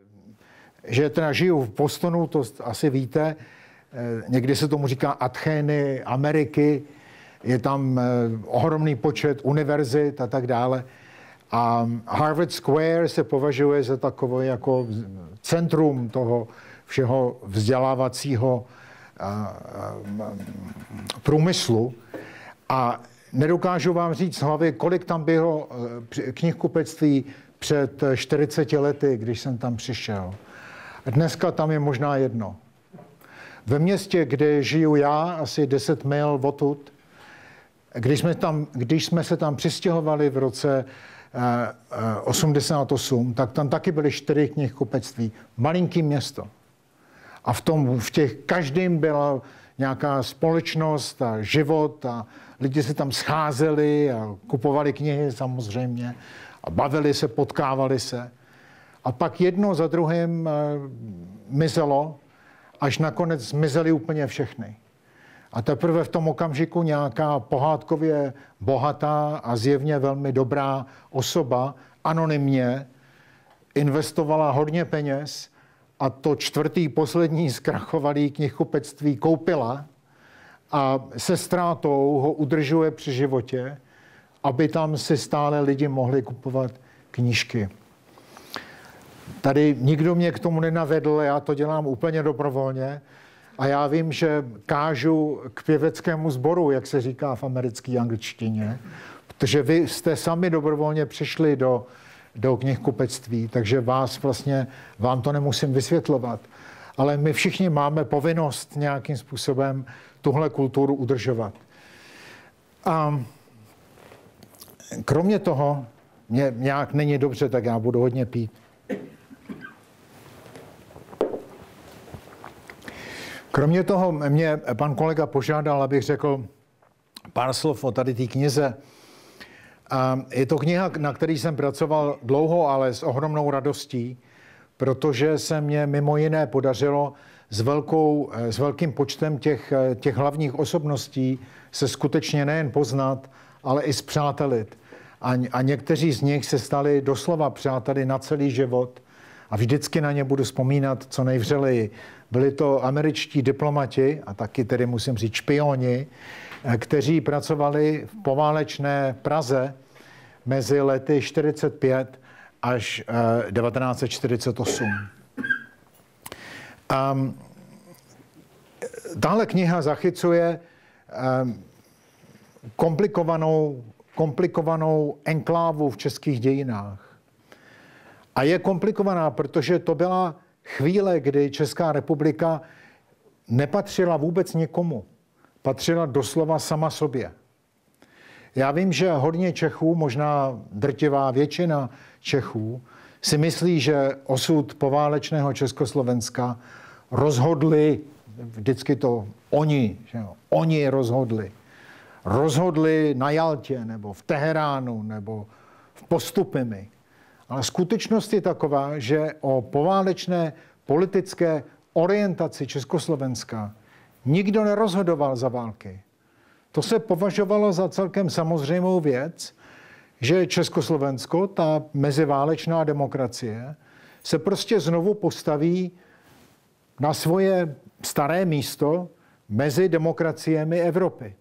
Že teda žiju v Bostonu, to asi víte, někdy se tomu říká Athény Ameriky, je tam ohromný počet univerzit a tak dále. A Harvard Square se považuje za takové jako centrum toho všeho vzdělávacího průmyslu. A nedokážu vám říct z hlavy, kolik tam bylo knihkupectví před 40 lety, když jsem tam přišel. Dneska tam je možná jedno. Ve městě, kde žiju já, asi 10 mil odtud, když jsme se tam přistěhovali v roce 88, tak tam taky byly 4 knihkupectví. Malinký město. A v těch každým byla nějaká společnost a život a lidi se tam scházeli a kupovali knihy samozřejmě a bavili se, potkávali se. A pak jedno za druhým mizelo, až nakonec zmizely úplně všechny. A teprve v tom okamžiku nějaká pohádkově bohatá a zjevně velmi dobrá osoba anonymně investovala hodně peněz a to 4. poslední zkrachovalý knihkupectví koupila a se ztrátou ho udržuje při životě, aby tam si stále lidi mohli kupovat knížky. Tady nikdo mě k tomu nenavedl, já to dělám úplně dobrovolně a já vím, že kážu k pěveckému sboru, jak se říká v americké angličtině, protože vy jste sami dobrovolně přišli do knihkupectví, takže vám to nemusím vysvětlovat. Ale my všichni máme povinnost nějakým způsobem tuhle kulturu udržovat. A kromě toho, mě nějak není dobře, tak já budu hodně pít. Kromě toho mě pan kolega požádal, abych řekl pár slov o tady té knize. Je to kniha, na který jsem pracoval dlouho, ale s ohromnou radostí, protože se mě mimo jiné podařilo s velkým počtem těch hlavních osobností se skutečně nejen poznat, ale i spřátelit. A někteří z nich se stali doslova přáteli na celý život a vždycky na ně budu vzpomínat co nejvřeleji. Byli to američtí diplomati a taky tedy musím říct špioni, kteří pracovali v poválečné Praze mezi lety 1945 až 1948. Tahle kniha zachycuje komplikovanou enklávu v českých dějinách. A je komplikovaná, protože to byla chvíle, kdy Česká republika nepatřila vůbec nikomu. Patřila doslova sama sobě. Já vím, že hodně Čechů, možná drtivá většina Čechů, si myslí, že osud poválečného Československa rozhodli, vždycky to oni rozhodli. Rozhodli na Jaltě, nebo v Teheránu, nebo v Postupimi. Ale skutečnost je taková, že o poválečné politické orientaci Československa nikdo nerozhodoval za války. To se považovalo za celkem samozřejmou věc, že Československo, ta meziválečná demokracie, se prostě znovu postaví na svoje staré místo mezi demokraciemi Evropy.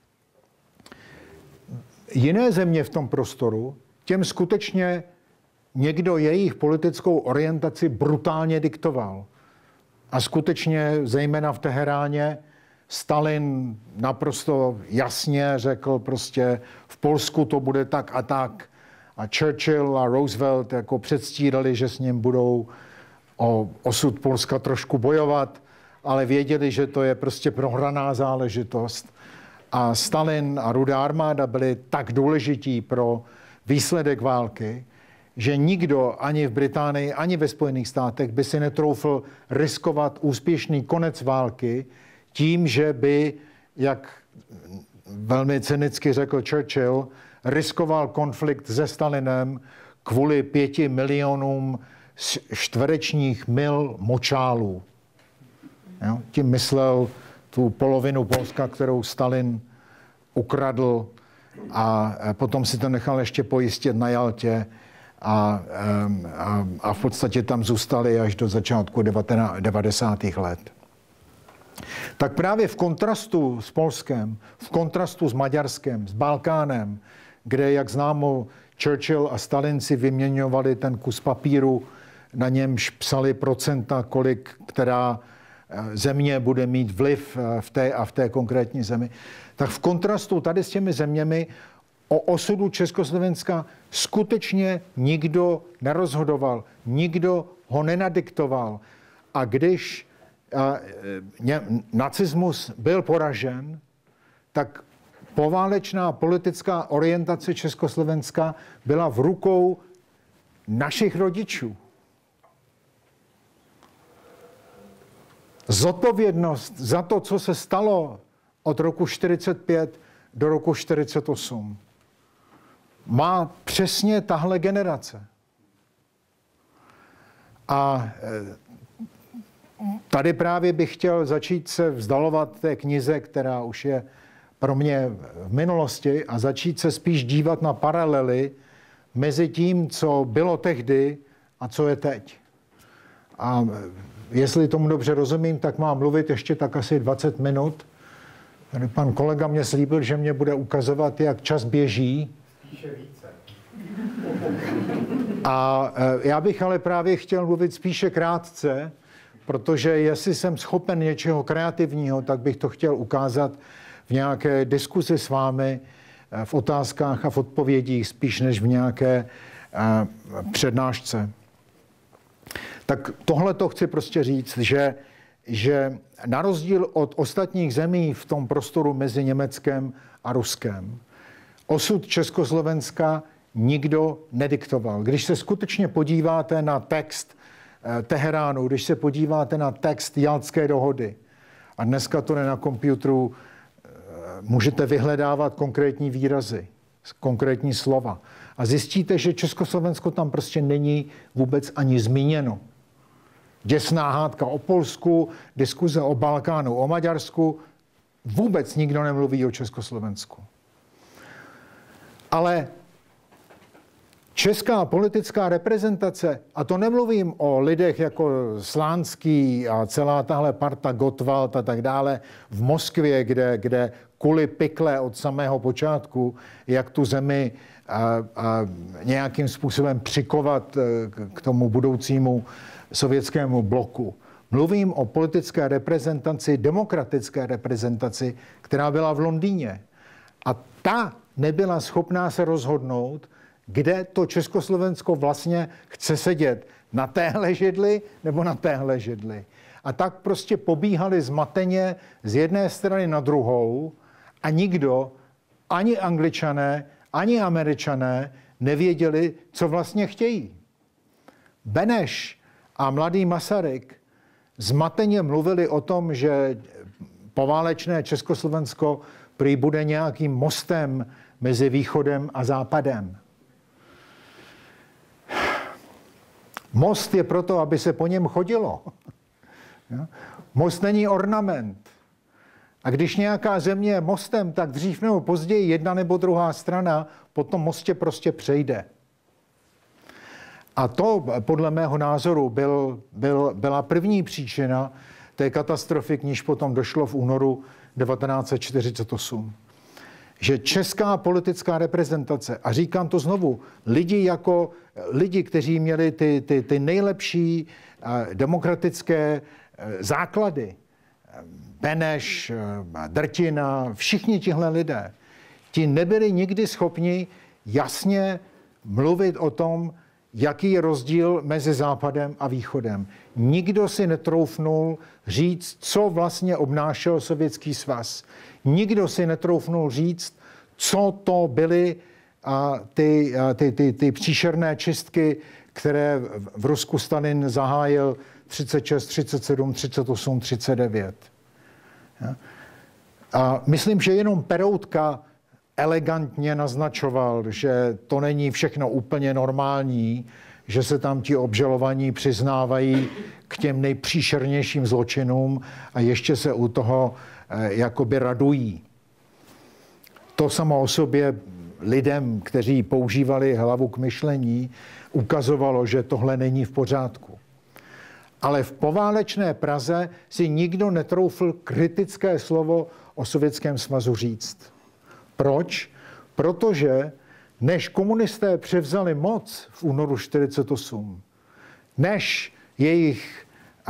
Jiné země v tom prostoru, těm skutečně někdo jejich politickou orientaci brutálně diktoval. A skutečně, zejména v Teheráně, Stalin naprosto jasně řekl prostě, v Polsku to bude tak a tak. A Churchill a Roosevelt jako předstírali, že s ním budou o osud Polska trošku bojovat, ale věděli, že to je prostě prohraná záležitost. A Stalin a Rudá armáda byli tak důležití pro výsledek války, že nikdo ani v Británii, ani ve Spojených státech by si netroufl riskovat úspěšný konec války tím, že by, jak velmi cynicky řekl Churchill, riskoval konflikt se Stalinem kvůli 5 milionům čtverečních mil močálů. Jo? Tím myslel tu polovinu Polska, kterou Stalin ukradl a potom si to nechal ještě pojistit na Jaltě a v podstatě tam zůstali až do začátku 90. let. Tak právě v kontrastu s Polskem, v kontrastu s Maďarskem, s Balkánem, kde, jak známo, Churchill a Stalin si vyměňovali ten kus papíru, na němž psali procenta, kolik která země bude mít vliv v té konkrétní zemi. Tak v kontrastu tady s těmi zeměmi o osudu Československa skutečně nikdo nerozhodoval, nikdo ho nenadiktoval. A když nacismus byl poražen, tak poválečná politická orientace Československa byla v rukou našich rodičů. Zodpovědnost za to, co se stalo od roku 1945 do roku 1948, má přesně tahle generace. A tady právě bych chtěl začít se vzdalovat té knize, která už je pro mě v minulosti, a začít se spíš dívat na paralely mezi tím, co bylo tehdy a co je teď. A jestli tomu dobře rozumím, tak mám mluvit ještě tak asi 20 minut. Tady pan kolega mě slíbil, že mě bude ukazovat, jak čas běží. Spíše více. A já bych ale právě chtěl mluvit spíše krátce, protože jestli jsem schopen něčeho kreativního, tak bych to chtěl ukázat v nějaké diskuzi s vámi, v otázkách a v odpovědích, spíš než v nějaké přednášce. Tak tohle to chci prostě říct, že na rozdíl od ostatních zemí v tom prostoru mezi Německem a Ruskem, osud Československa nikdo nediktoval. Když se skutečně podíváte na text Teheránu, když se podíváte na text Jaltské dohody, a dneska to je na počítači, můžete vyhledávat konkrétní výrazy, konkrétní slova. A zjistíte, že Československo tam prostě není vůbec ani zmíněno. Děsná hádka o Polsku, diskuze o Balkánu, o Maďarsku, vůbec nikdo nemluví o Československu. Ale česká politická reprezentace, a to nemluvím o lidech jako Slánský a celá tahle parta Gottwald a tak dále v Moskvě, kde kuli pikle od samého počátku, jak tu zemi nějakým způsobem přikovat k tomu budoucímu sovětskému bloku. Mluvím o politické reprezentaci, demokratické reprezentaci, která byla v Londýně. A ta nebyla schopná se rozhodnout, kde to Československo vlastně chce sedět. Na téhle židli nebo na téhle židli. A tak prostě pobíhali zmateně z jedné strany na druhou a nikdo, ani Angličané, ani Američané nevěděli, co vlastně chtějí. Beneš a mladý Masaryk zmateně mluvili o tom, že poválečné Československo prý bude nějakým mostem mezi východem a západem. Most je proto, aby se po něm chodilo. Most není ornament. A když nějaká země je mostem, tak dřív nebo později jedna nebo druhá strana po tom mostě prostě přejde. A to, podle mého názoru, byla první příčina té katastrofy, k níž potom došlo v únoru 1948. Že česká politická reprezentace, a říkám to znovu, lidi, kteří měli ty nejlepší demokratické základy, Beneš, Drtina, všichni tihle lidé, ti nebyli nikdy schopni jasně mluvit o tom, jaký je rozdíl mezi Západem a Východem. Nikdo si netroufnul říct, co vlastně obnášel Sovětský svaz. Nikdo si netroufnul říct, co to byly ty příšerné čistky, které v Rusku Stalin zahájil 36, 37, 38, 39. A myslím, že jenom Peroutka elegantně naznačoval, že to není všechno úplně normální, že se tam ti obžalovaní přiznávají k těm nejpříšernějším zločinům a ještě se u toho jakoby radují. To samo o sobě lidem, kteří používali hlavu k myšlení, ukazovalo, že tohle není v pořádku. Ale v poválečné Praze si nikdo netroufl kritické slovo o Sovětském svazu říct. Proč? Protože než komunisté převzali moc v únoru 1948, než jejich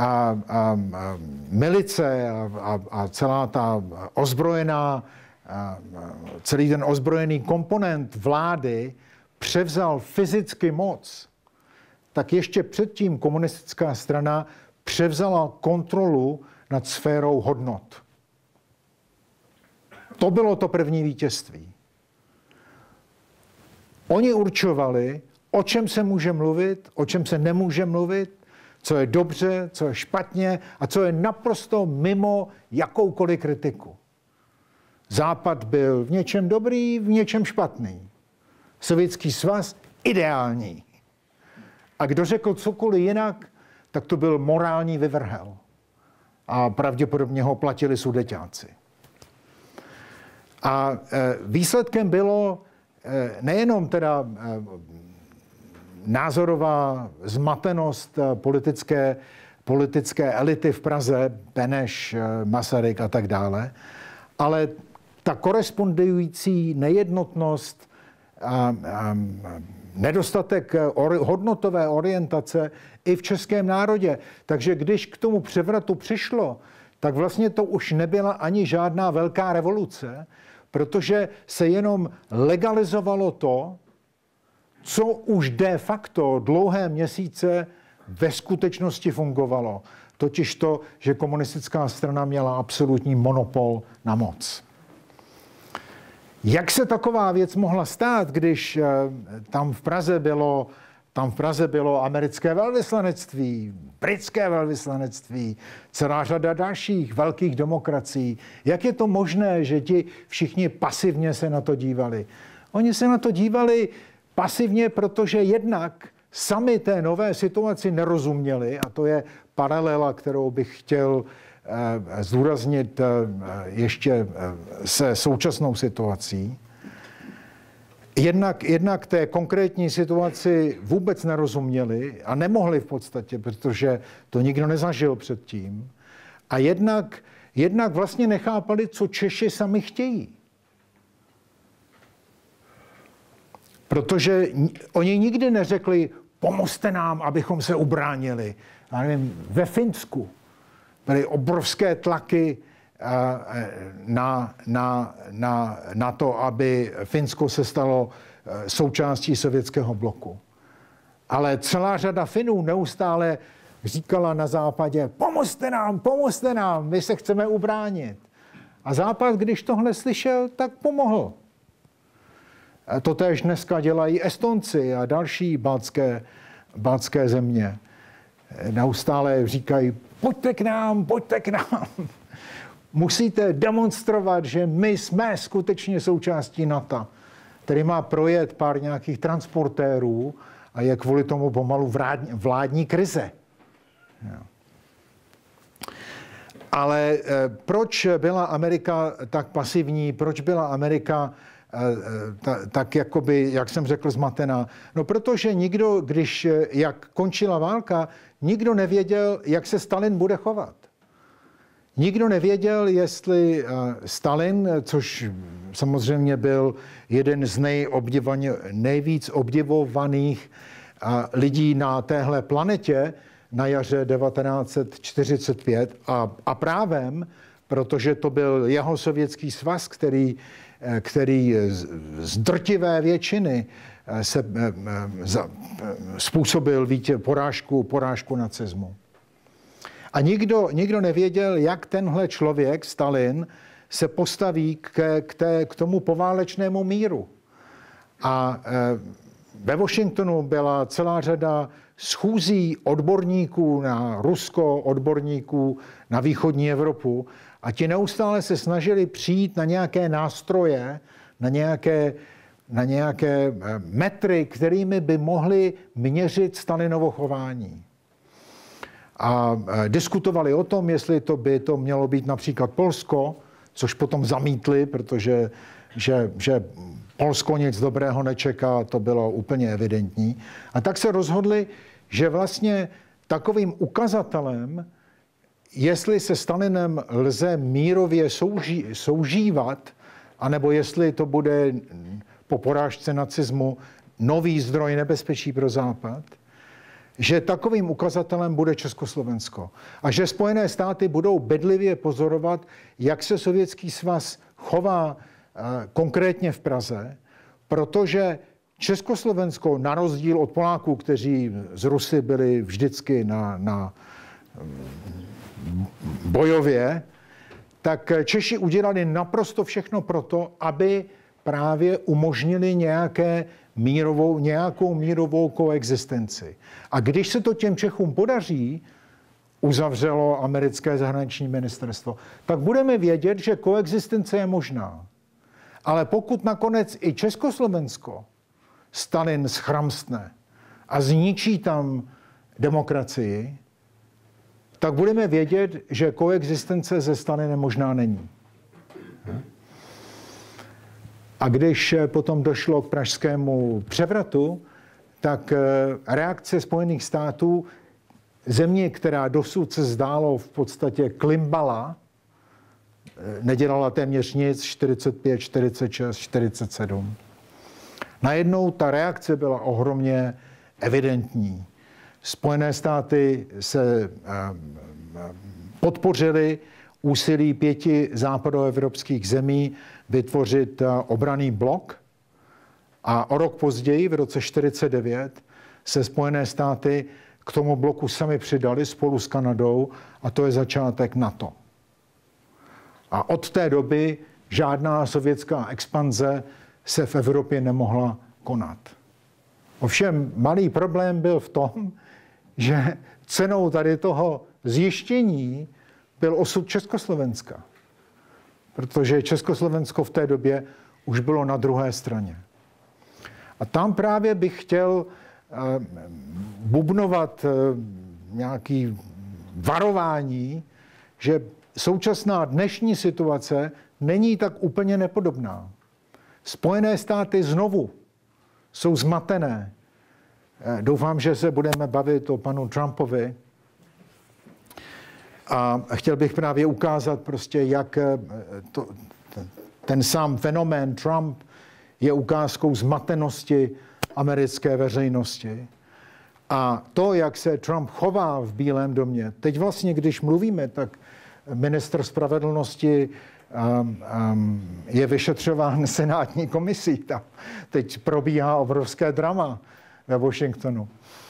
milice a celá ta ozbrojená, celý ten ozbrojený komponent vlády převzal fyzicky moc, tak ještě předtím komunistická strana převzala kontrolu nad sférou hodnot. To bylo to první vítězství. Oni určovali, o čem se může mluvit, o čem se nemůže mluvit, co je dobře, co je špatně a co je naprosto mimo jakoukoliv kritiku. Západ byl v něčem dobrý, v něčem špatný. Sovětský svaz ideální. A kdo řekl cokoliv jinak, tak to byl morální vyvrhel. A pravděpodobně ho platili Sudeťáci. A výsledkem bylo nejenom teda názorová zmatenost politické elity v Praze, Beneš, Masaryk a tak dále, ale ta korespondující nejednotnost a nedostatek hodnotové orientace i v českém národě. Takže když k tomu převratu přišlo, tak vlastně to už nebyla ani žádná velká revoluce, protože se jenom legalizovalo to, co už de facto dlouhé měsíce ve skutečnosti fungovalo. Totiž to, že komunistická strana měla absolutní monopol na moc. Jak se taková věc mohla stát, když tam v Praze bylo americké velvyslanectví, britské velvyslanectví, celá řada dalších velkých demokracií? Jak je to možné, že ti všichni pasivně se na to dívali? Oni se na to dívali pasivně, protože jednak sami té nové situaci nerozuměli, a to je paralela, kterou bych chtěl zdůraznit ještě se současnou situací. Jednak té konkrétní situaci vůbec nerozuměli a nemohli v podstatě, protože to nikdo nezažil předtím. A jednak vlastně nechápali, co Češi sami chtějí. Protože oni nikdy neřekli, pomozte nám, abychom se ubránili. Já nevím, ve Finsku byly obrovské tlaky na to, aby Finsko se stalo součástí sovětského bloku. Ale celá řada Finů neustále říkala na západě, pomozte nám, my se chceme ubránit. A západ, když tohle slyšel, tak pomohl. Totéž dneska dělají Estonci a další baltské země. Neustále říkají, pojďte k nám. Musíte demonstrovat, že my jsme skutečně součástí NATO. Tady má projet pár nějakých transportérů a je kvůli tomu pomalu vládní krize. Ale proč byla Amerika tak pasivní? Proč byla Amerika tak jakoby, jak jsem řekl, zmatená? No protože nikdo, jak končila válka, nikdo nevěděl, jak se Stalin bude chovat. Nikdo nevěděl, jestli Stalin, což samozřejmě byl jeden z nejvíc obdivovaných lidí na téhle planetě na jaře 1945 a právem, protože to byl jeho sovětský svaz, který z drtivé většiny se způsobil porážku nacismu. A nikdo nevěděl, jak tenhle člověk, Stalin, se postaví k tomu poválečnému míru. A ve Washingtonu byla celá řada schůzí odborníků na Rusko, odborníků na východní Evropu a ti neustále se snažili přijít na nějaké nástroje, na nějaké metry, kterými by mohli měřit Stalinovo chování. A diskutovali o tom, jestli by to mělo být například Polsko, což potom zamítli, protože že Polsko nic dobrého nečeká, to bylo úplně evidentní. A tak se rozhodli, že vlastně takovým ukazatelem, jestli se Stalinem lze mírově soužívat, anebo jestli to bude po porážce nacismu nový zdroj nebezpečí pro Západ, že takovým ukazatelem bude Československo. A že Spojené státy budou bedlivě pozorovat, jak se Sovětský svaz chová konkrétně v Praze, protože Československo, na rozdíl od Poláků, kteří z Rusy byli vždycky na bojově, tak Češi udělali naprosto všechno proto, aby právě umožnili nějakou mírovou koexistenci. A když se to těm Čechům podaří, uzavřelo americké zahraniční ministerstvo, tak budeme vědět, že koexistence je možná. Ale pokud nakonec i Československo Stalin schramstne a zničí tam demokracii, tak budeme vědět, že koexistence se Stalinem možná není. A když potom došlo k pražskému převratu, tak reakce Spojených států, země, která dosud se zdálo v podstatě klimbala, nedělala téměř nic, 45, 46, 47. Najednou ta reakce byla ohromně evidentní. Spojené státy se podpořily úsilí 5 západoevropských zemí vytvořit obranný blok a o rok později, v roce 1949, se Spojené státy k tomu bloku sami přidali spolu s Kanadou a to je začátek NATO. A od té doby žádná sovětská expanze se v Evropě nemohla konat. Ovšem malý problém byl v tom, že cenou tady toho zjištění byl osud Československa. Protože Československo v té době už bylo na druhé straně. A tam právě bych chtěl bubnovat nějaký varování, že současná dnešní situace není tak úplně nepodobná. Spojené státy znovu jsou zmatené. Doufám, že se budeme bavit o panu Trumpovi. A chtěl bych právě ukázat prostě, jak ten sám fenomén Trump je ukázkou zmatenosti americké veřejnosti. A to, jak se Trump chová v Bílém domě, teď vlastně, když mluvíme, tak ministr spravedlnosti je vyšetřován senátní komisí. Tam teď probíhá obrovské drama ve Washingtonu.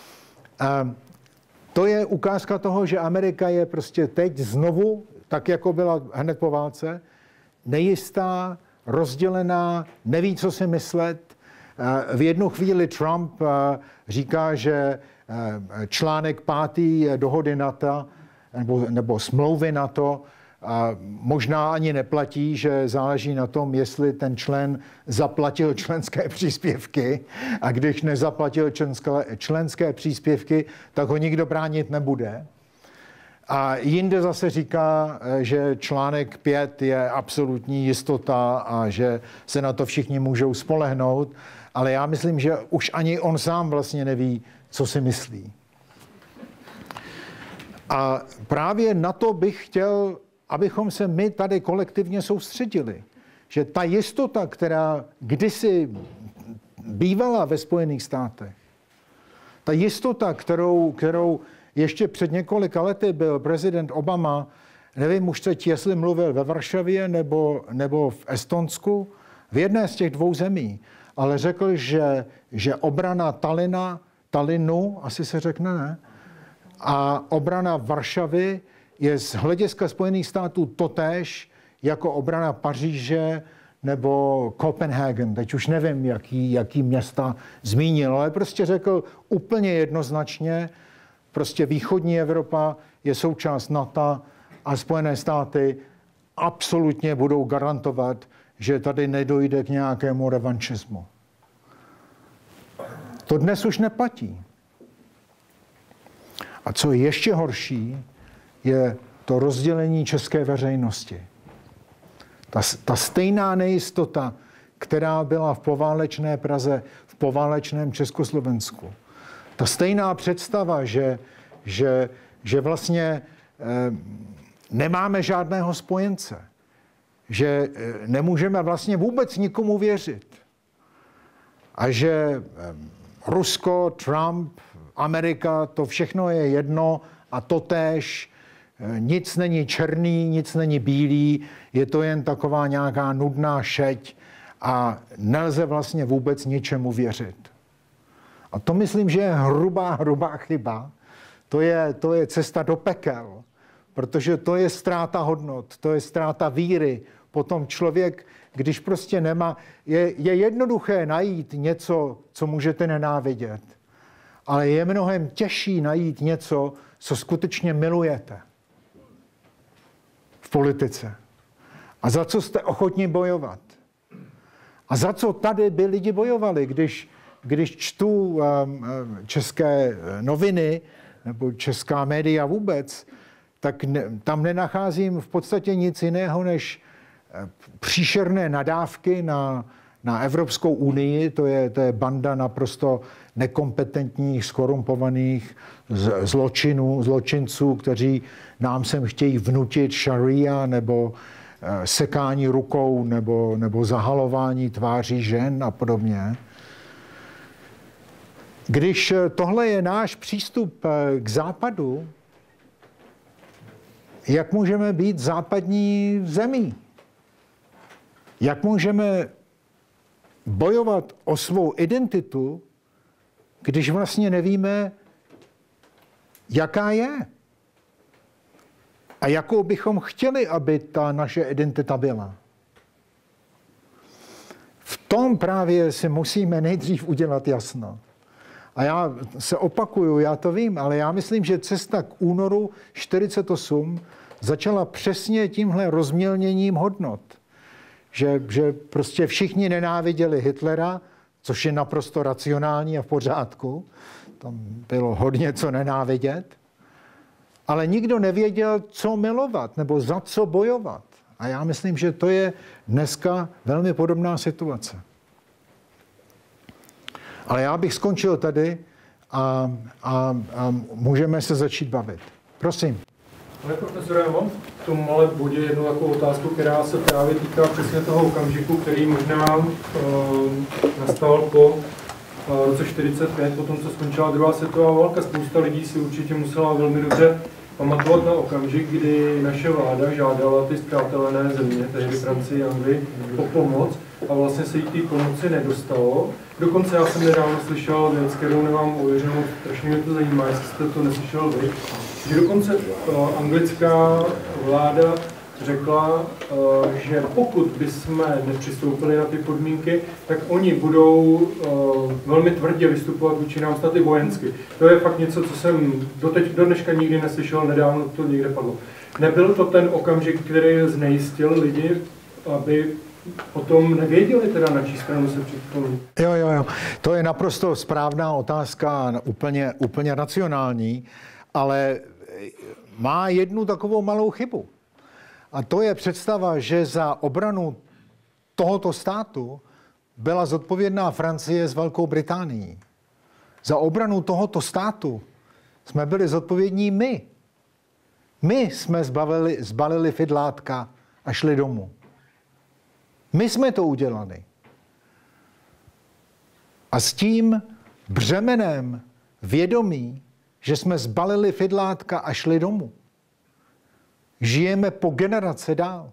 To je ukázka toho, že Amerika je prostě teď znovu, tak jako byla hned po válce, nejistá, rozdělená, neví, co si myslet. V jednu chvíli Trump říká, že článek 5. dohody NATO nebo smlouvy NATO možná ani neplatí, že záleží na tom, jestli ten člen zaplatil členské příspěvky a když nezaplatil členské příspěvky, tak ho nikdo bránit nebude. A jinde zase říká, že článek 5 je absolutní jistota a že se na to všichni můžou spolehnout, ale já myslím, že už ani on sám vlastně neví, co si myslí. A právě na to bych chtěl, abychom se my tady kolektivně soustředili. Že ta jistota, která kdysi bývala ve Spojených státech, ta jistota, kterou ještě před několika lety byl prezident Obama, nevím už teď, jestli mluvil ve Varšavě nebo v Estonsku, v jedné z těch dvou zemí, ale řekl, že obrana Tallinnu, asi se řekne, ne? A obrana Varšavy je z hlediska Spojených států totéž jako obrana Paříže nebo Copenhagen. Teď už nevím, jaký města zmínil, ale prostě řekl úplně jednoznačně, prostě východní Evropa je součást NATO a Spojené státy absolutně budou garantovat, že tady nedojde k nějakému revanšismu. To dnes už neplatí. A co je ještě horší, je to rozdělení české veřejnosti. Ta stejná nejistota, která byla v poválečné Praze, v poválečném Československu. Ta stejná představa, že vlastně nemáme žádného spojence, že nemůžeme vlastně vůbec nikomu věřit a že Rusko, Trump, Amerika, to všechno je jedno a totéž, nic není černý, nic není bílý, je to jen taková nějaká nudná šeť a nelze vlastně vůbec ničemu věřit. A to myslím, že je hrubá chyba. To je cesta do pekel, protože to je ztráta hodnot, to je ztráta víry. Potom člověk, když prostě nemá, je jednoduché najít něco, co můžete nenávidět, ale je mnohem těžší najít něco, co skutečně milujete v politice. A za co jste ochotni bojovat. A za co tady by lidi bojovali, když čtu české noviny nebo česká média vůbec, tak tam nenacházím v podstatě nic jiného než příšerné nadávky na Evropskou unii. To je banda naprosto nekompetentních, skorumpovaných zločinců, kteří nám sem chtějí vnutit šaria nebo sekání rukou nebo zahalování tváří žen a podobně. Když tohle je náš přístup k západu, jak můžeme být západní zemí? Jak můžeme bojovat o svou identitu, když vlastně nevíme, jaká je? A jakou bychom chtěli, aby ta naše identita byla? V tom právě si musíme nejdřív udělat jasno. A já se opakuju, já to vím, ale já myslím, že cesta k únoru 1948 začala přesně tímhle rozmělněním hodnot. Že prostě všichni nenáviděli Hitlera, což je naprosto racionální a v pořádku. Tam bylo hodně co nenávidět. Ale nikdo nevěděl, co milovat nebo za co bojovat. A já myslím, že to je dneska velmi podobná situace. Ale já bych skončil tady a můžeme se začít bavit. Prosím. Pane profesore, já mám v tom malém bodě jednu takovou otázku, která se právě týká přesně toho okamžiku, který možná nastal po roce 1945, po tom, co skončila druhá světová válka. Spousta lidí si určitě musela velmi dobře pamatovat na okamžik, kdy naše vláda žádala ty spřátelené země, tehdy Francii a Anglii, o pomoc a vlastně se jí té pomoci nedostalo. Dokonce já jsem nedávno slyšel věc, kterou nemám ověřenou, strašně mě to zajímá, jestli jste to neslyšel vy, že dokonce anglická vláda řekla, že pokud bychom nepřistoupili na ty podmínky, tak oni budou velmi tvrdě vystupovat vůči nám státy vojensky. To je fakt něco, co jsem do dneška nikdy neslyšel, nedávno to někde padlo. Nebyl to ten okamžik, který znejistil lidi, aby potom nevěděli teda, na čí stranu se přiklonit? Jo. To je naprosto správná otázka, úplně racionální, ale má jednu takovou malou chybu. A to je představa, že za obranu tohoto státu byla zodpovědná Francie s Velkou Británií. Za obranu tohoto státu jsme byli zodpovědní my. My jsme zbalili fidlátka a šli domů. My jsme to udělali. A s tím břemenem vědomí, že jsme zbalili fidlátka a šli domů, žijeme po generace dál.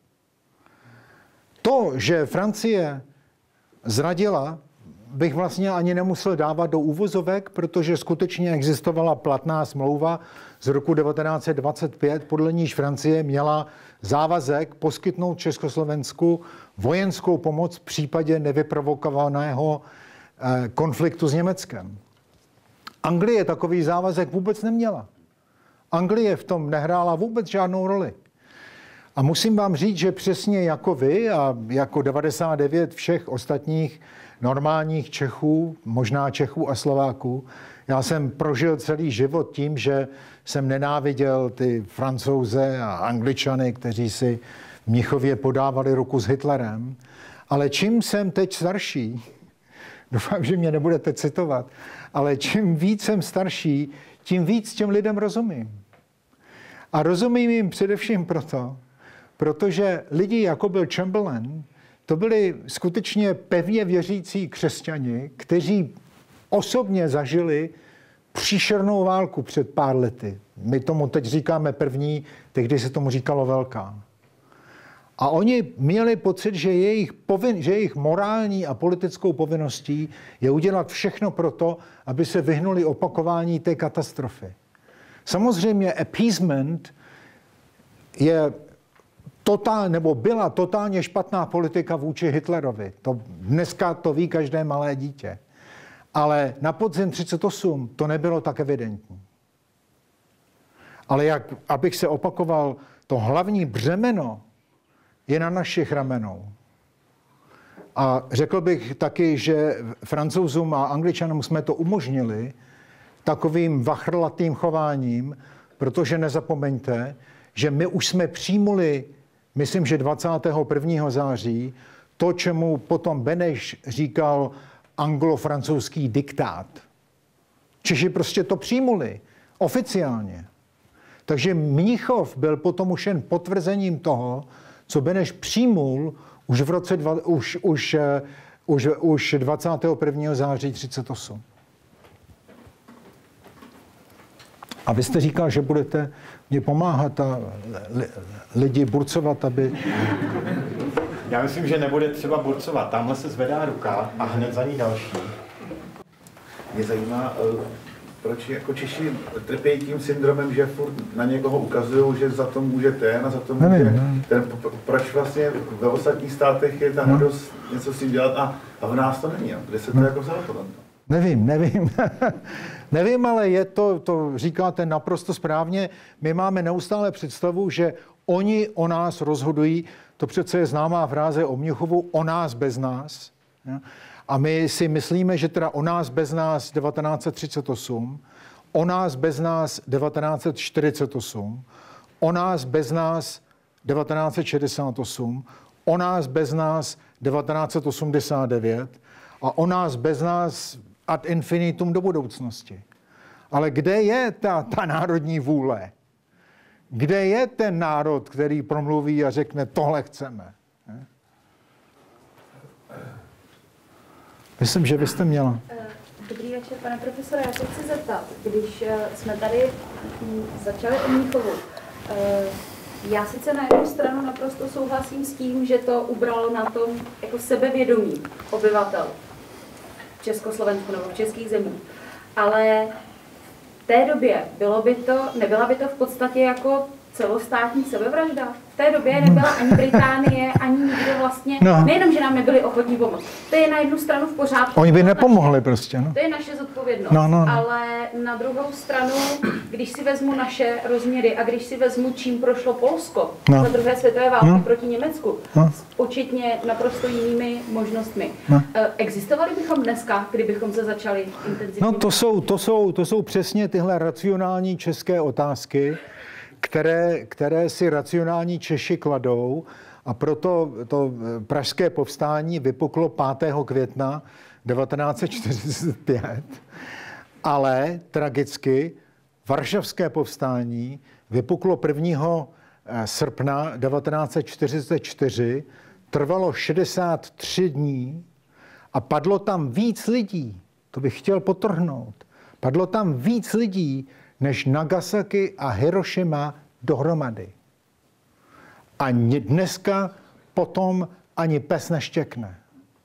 To, že Francie zradila, bych vlastně ani nemusel dávat do úvozovek, protože skutečně existovala platná smlouva z roku 1925, podle níž Francie měla závazek poskytnout Československu vojenskou pomoc v případě nevyprovokovaného konfliktu s Německem. Anglie takový závazek vůbec neměla. Anglie v tom nehrála vůbec žádnou roli. A musím vám říct, že přesně jako vy a jako 99 všech ostatních normálních Čechů, možná Čechů a Slováků, já jsem prožil celý život tím, že jsem nenáviděl ty Francouze a Angličany, kteří si v Mnichově podávali ruku s Hitlerem. Ale čím jsem teď starší, doufám, že mě nebudete citovat, ale čím víc jsem starší, tím víc těm lidem rozumím. A rozumím jim především proto, protože lidi, jako byl Chamberlain, to byli skutečně pevně věřící křesťani, kteří osobně zažili příšernou válku před pár lety. My tomu teď říkáme první, tehdy se tomu říkalo velká. A oni měli pocit, že jejich morální a politickou povinností je udělat všechno pro to, aby se vyhnuli opakování té katastrofy. Samozřejmě appeasement je byla totálně špatná politika vůči Hitlerovi. Dneska to ví každé malé dítě. Ale na podzim 1938 to nebylo tak evidentní. Ale abych se opakoval, to hlavní břemeno je na našich ramenou. A řekl bych taky, že Francouzům a Angličanům jsme to umožnili takovým vachrlatým chováním, protože nezapomeňte, že my už jsme přijmuli, myslím, že 21. září, to, čemu potom Beneš říkal anglo-francouzský diktát. Češi prostě to přijmuli oficiálně. Takže Mnichov byl potom už jen potvrzením toho, co Beneš přijmul už v roce už 21. září 1938. A vy jste říkal, že budete mě pomáhat a lidi burcovat, aby... Já myslím, že nebude třeba burcovat. Tamhle se zvedá ruka a hned za ní další. Mě zajímá, proč jako Češi trpějí tím syndromem, že furt na někoho ukazují, že za to může ten a za to může ten. Proč vlastně ve ostatních státech je ta hrdost něco s tím dělat a v nás to není. Kde se to jako vzalo tohle? Nevím. Nevím, ale je to říkáte naprosto správně. My máme neustále představu, že oni o nás rozhodují. To přece je známá fráze o Mnichovu, o nás bez nás. A my si myslíme, že teda o nás bez nás 1938, o nás bez nás 1948, o nás bez nás 1968, o nás bez nás 1989 a o nás bez nás ad infinitum do budoucnosti. Ale kde je ta národní vůle? Kde je ten národ, který promluví a řekne, tohle chceme? Myslím, že byste měla. Dobrý večer, pane profesore. Já se chci zeptat, když jsme tady začali o Mnichovu, já sice na jednu stranu naprosto souhlasím s tím, že to ubralo na tom jako sebevědomí obyvatel v Československu nebo v českých zemích, ale v té době nebyla by to v podstatě jako celostátní sebevražda. V té době nebyla ani Británie, ani nikdo vlastně, nejenom, že nám nebyli ochotní pomoct. To je na jednu stranu v pořádku. Oni by nepomohli prostě, no. To je naše zodpovědnost. Ale na druhou stranu, když si vezmu naše rozměry a když si vezmu, čím prošlo Polsko za druhé světové války proti Německu, s početně naprosto jinými možnostmi. Existovali bychom dneska, kdybychom se začali intenzivně? No to jsou přesně tyhle racionální české otázky, které si racionální Češi kladou, a proto to pražské povstání vypuklo 5. května 1945, ale tragicky varšavské povstání vypuklo 1. srpna 1944, trvalo 63 dní a padlo tam víc lidí, to bych chtěl podtrhnout, padlo tam víc lidí, než Nagasaki a Hirošima dohromady. A dneska potom ani pes neštěkne.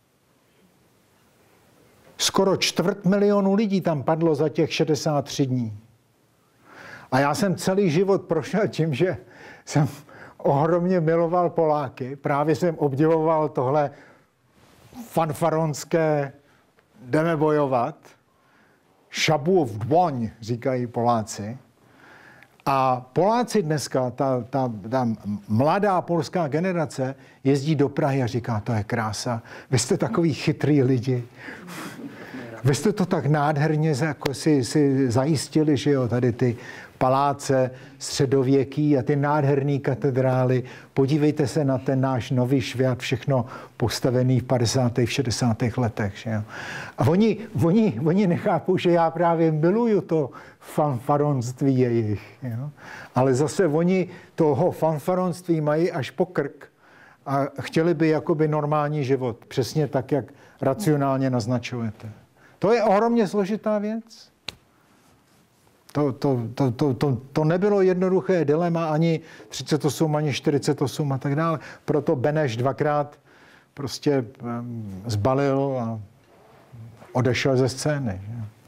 Skoro 250 000 lidí tam padlo za těch 63 dní. A já jsem celý život prošel tím, že jsem ohromně miloval Poláky. Právě jsem obdivoval tohle fanfaronské jdeme bojovat. Šabův dvoň, říkají Poláci. A Poláci dneska, ta mladá polská generace, jezdí do Prahy a říká, to je krása. Vy jste takový chytrý lidi. Vy jste to tak nádherně jako si zajistili, že jo, tady ty paláce středověký a ty nádherné katedrály. Podívejte se na ten náš nový svět, všechno postavený v 50. 60. letech. Že jo? A oni nechápou, že já právě miluju to fanfaronství jejich. Jo? Ale zase oni toho fanfaronství mají až po krk a chtěli by jakoby normální život. Přesně tak, jak racionálně naznačujete. To je ohromně složitá věc. To nebylo jednoduché dilema ani 38, ani 48 a tak dále. Proto Beneš dvakrát prostě zbalil a odešel ze scény.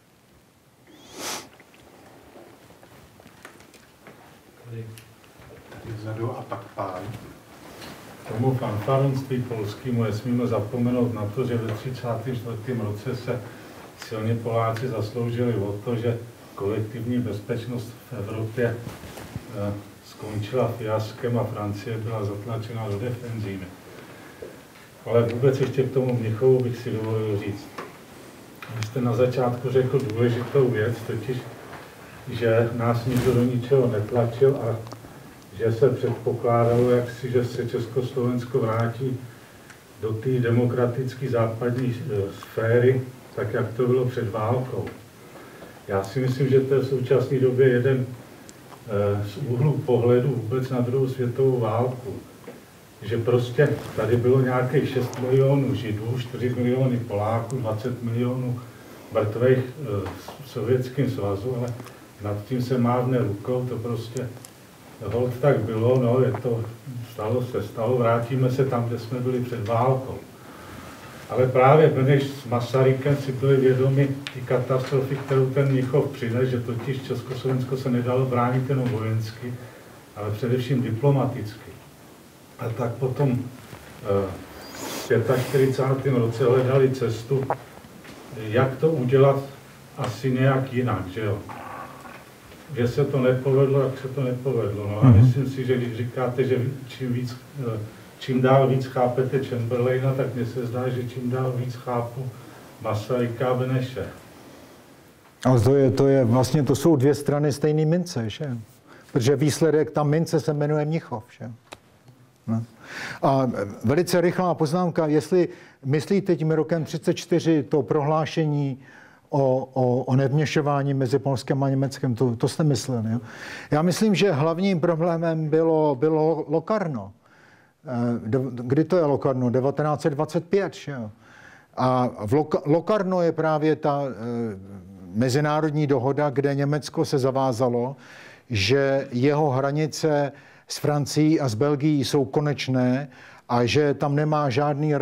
Tady vzadu a pak pán. Tomu fanfaronství polskému nesmíme zapomenout na to, že ve 34. roce se silně Poláci zasloužili o to, že kolektivní bezpečnost v Evropě skončila fiaskem a Francie byla zatlačena do defenzívy. Ale vůbec ještě k tomu Mnichovu bych si dovolil říct. Vy jste na začátku řekl důležitou věc, totiž, že nás nikdo do ničeho netlačil a že se předpokládalo, že se Československo vrátí do té demokratické západní sféry, tak jak to bylo před válkou. Já si myslím, že to je v současné době jeden z úhlů pohledu vůbec na druhou světovou válku. Že prostě tady bylo nějakých 6 milionů Židů, 4 miliony Poláků, 20 milionů mrtvých v Sovětském svazu, ale nad tím se mávne rukou, to prostě holt tak bylo, no, stalo, vrátíme se tam, kde jsme byli před válkou. Ale právě Beneš s Masarykem si byli vědomi ty katastrofy, kterou ten Mnichov přines, že totiž Československo se nedalo bránit jenom vojensky, ale především diplomaticky. A tak potom v 45. roce hledali cestu, jak to udělat asi nějak jinak, že jo. Že se to nepovedlo, jak se to nepovedlo. No a myslím si, že když říkáte, že čím dál víc chápete Chamberlaina, tak mně se zdá, že čím dál víc chápu Masaryka a Beneše. Ale to jsou dvě strany stejné mince, že? Protože výsledek, ta mince se jmenuje Mnichov, že? No. A velice rychlá poznámka, jestli myslíte tím rokem 1934 to prohlášení o nevměšování mezi Polskem a Německem, to jste mysleli, jo? Já myslím, že hlavním problémem bylo Locarno. Kdy to je Locarno? 1925, že jo? A v Locarno je právě ta mezinárodní dohoda, kde Německo se zavázalo, že jeho hranice s Francií a s Belgií jsou konečné a že tam nemá žádné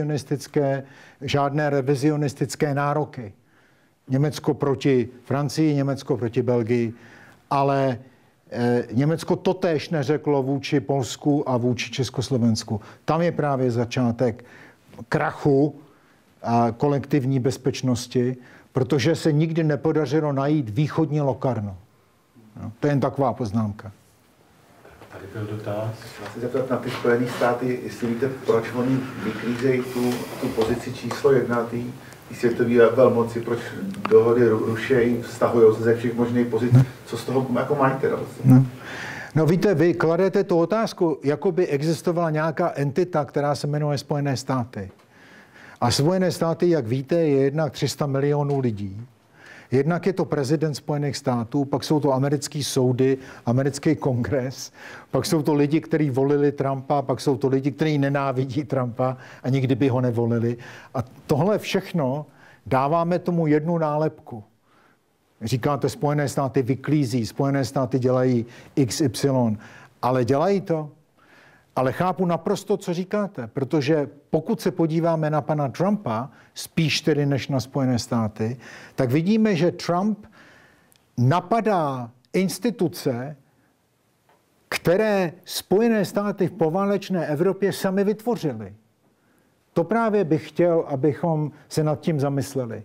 revizionistické nároky. Německo proti Francii, Německo proti Belgii, ale Německo totéž neřeklo vůči Polsku a vůči Československu. Tam je právě začátek krachu a kolektivní bezpečnosti, protože se nikdy nepodařilo najít východní Locarno. No, to je jen taková poznámka. Tady byl dotaz. Já se zeptat na ty Spojené státy, jestli víte, proč oni vyklízejí tu pozici číslo 1, ty světové velmoci, proč dohody rušejí, vztahují se ze všech možných pozic. Co z toho jako mají teda vlastně? No víte, vy kladete tu otázku, jako by existovala nějaká entita, která se jmenuje Spojené státy. A Spojené státy, jak víte, je jednak 300 milionů lidí. Jednak je to prezident Spojených států, pak jsou to americký soudy, americký kongres, pak jsou to lidi, kteří volili Trumpa, pak jsou to lidi, kteří nenávidí Trumpa a nikdy by ho nevolili. A tohle všechno dáváme tomu jednu nálepku. Říkáte, Spojené státy vyklízí, Spojené státy dělají XY, ale dělají to. Ale chápu naprosto, co říkáte, protože pokud se podíváme na pana Trumpa, spíš tedy než na Spojené státy, tak vidíme, že Trump napadá instituce, které Spojené státy v poválečné Evropě sami vytvořily. To právě bych chtěl, abychom se nad tím zamysleli.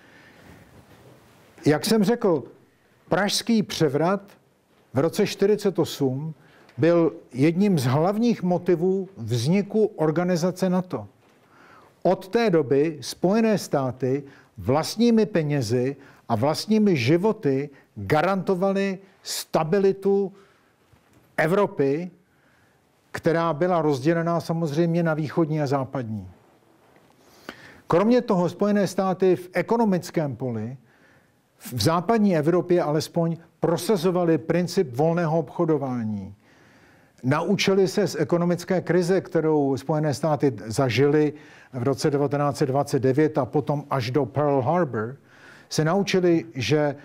Jak jsem řekl, pražský převrat v roce 1948 byl jedním z hlavních motivů vzniku organizace NATO. Od té doby Spojené státy vlastními penězi a vlastními životy garantovaly stabilitu Evropy, která byla rozdělená samozřejmě na východní a západní. Kromě toho Spojené státy v ekonomickém poli v západní Evropě alespoň prosazovali princip volného obchodování. Naučili se z ekonomické krize, kterou Spojené státy zažily v roce 1929 a potom až do Pearl Harbor, se naučili, že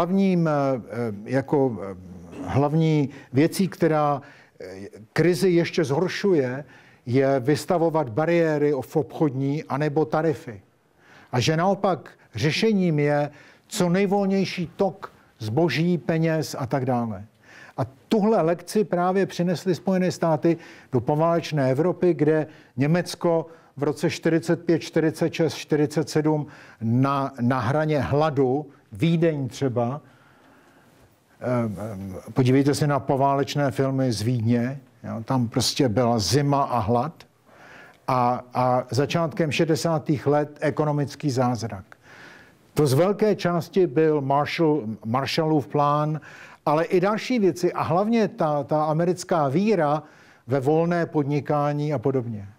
hlavní věcí, která krizi ještě zhoršuje, je vystavovat bariéry v obchodní anebo tarify. A že naopak řešením je co nejvolnější tok zboží, peněz a tak dále. A tuhle lekci právě přinesly Spojené státy do poválečné Evropy, kde Německo v roce 45, 46, 47 na hraně hladu, Vídeň třeba, podívejte se na poválečné filmy z Vídně, jo, tam prostě byla zima a hlad a začátkem 60. let ekonomický zázrak. To z velké části byl Marshallův plán, ale i další věci a hlavně ta americká víra ve volné podnikání a podobně.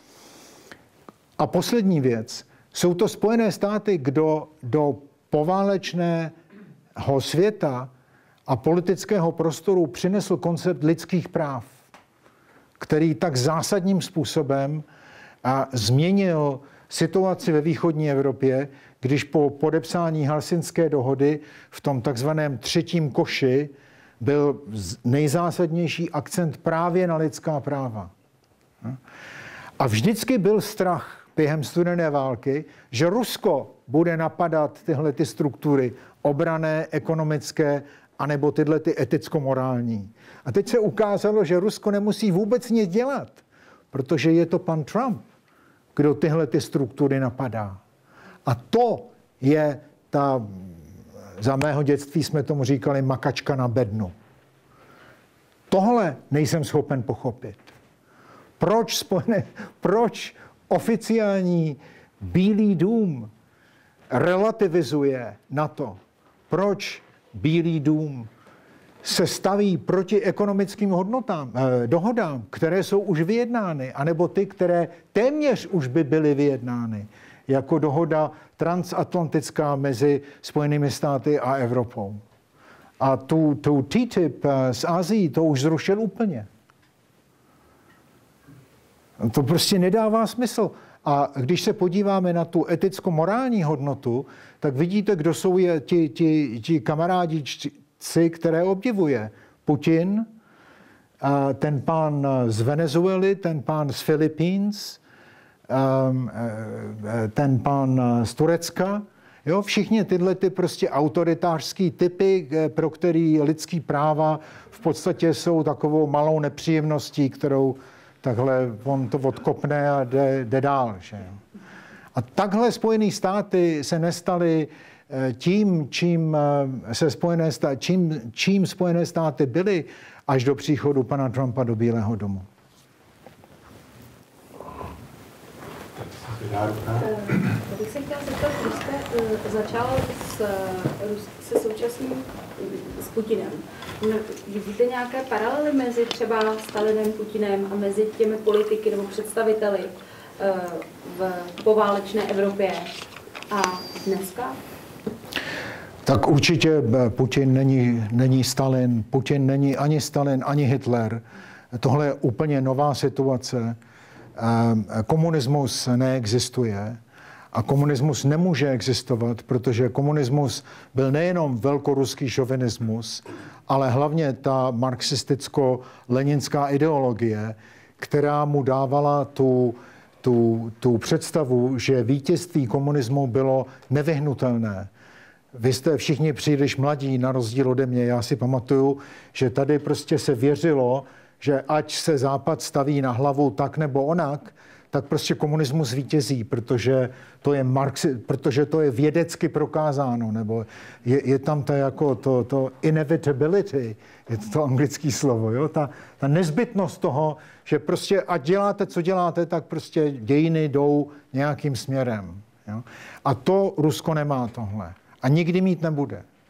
A poslední věc. Jsou to Spojené státy, kdo do poválečného světa a politického prostoru přinesl koncept lidských práv, který tak zásadním způsobem změnil situaci ve východní Evropě, když po podepsání Helsinské dohody v tom takzvaném třetím koši byl nejzásadnější akcent právě na lidská práva. A vždycky byl strach během studené války, že Rusko bude napadat tyhle ty struktury obranné, ekonomické, anebo tyhle ty eticko-morální. A teď se ukázalo, že Rusko nemusí vůbec nic dělat, protože je to pan Trump, kdo tyhle ty struktury napadá. A to je za mého dětství jsme tomu říkali makačka na bednu. Tohle nejsem schopen pochopit. Proč oficiální Bílý dům relativizuje NATO? Proč Bílý dům se staví proti ekonomickým dohodám, které jsou už vyjednány, anebo ty, které téměř už by byly vyjednány, jako dohoda transatlantická mezi Spojenými státy a Evropou. A tu TTIP z Asii to už zrušil úplně. To prostě nedává smysl. A když se podíváme na tu eticko-morální hodnotu, tak vidíte, kdo jsou ti kamarádičci, které obdivuje. Putin, ten pán z Venezuely, ten pán z Filipíns, ten pán z Turecka. Jo, všichni tyhle ty prostě autoritářský typy, pro který lidský práva v podstatě jsou takovou malou nepříjemností, kterou takhle on to odkopne a jde dál. Že? A takhle Spojené státy se nestaly čím Spojené státy byly až do příchodu pana Trumpa do Bílého domu. Já bych se chtěla zeptat, když jste začal se současným, s Putinem. Vidíte nějaké paralely mezi třeba Stalinem, Putinem a mezi těmi politiky nebo představiteli v poválečné Evropě a dneska? Tak určitě Putin není Stalin. Putin není ani Stalin, ani Hitler. Tohle je úplně nová situace. Komunismus neexistuje a komunismus nemůže existovat, protože komunismus byl nejenom velkoruský šovinismus, ale hlavně ta marxisticko-leninská ideologie, která mu dávala tu představu, že vítězství komunismu bylo nevyhnutelné. Vy jste všichni příliš mladí, na rozdíl ode mě. Já si pamatuju, že tady prostě se věřilo, že ať se Západ staví na hlavu tak nebo onak, tak prostě komunismus vítězí, protože to je vědecky prokázáno, nebo je tam to inevitability, je to anglické slovo, jo? Ta nezbytnost toho, že prostě ať děláte, co děláte, tak prostě dějiny jdou nějakým směrem. Jo? A to Rusko nemá tohle. A nikdy mít nebude.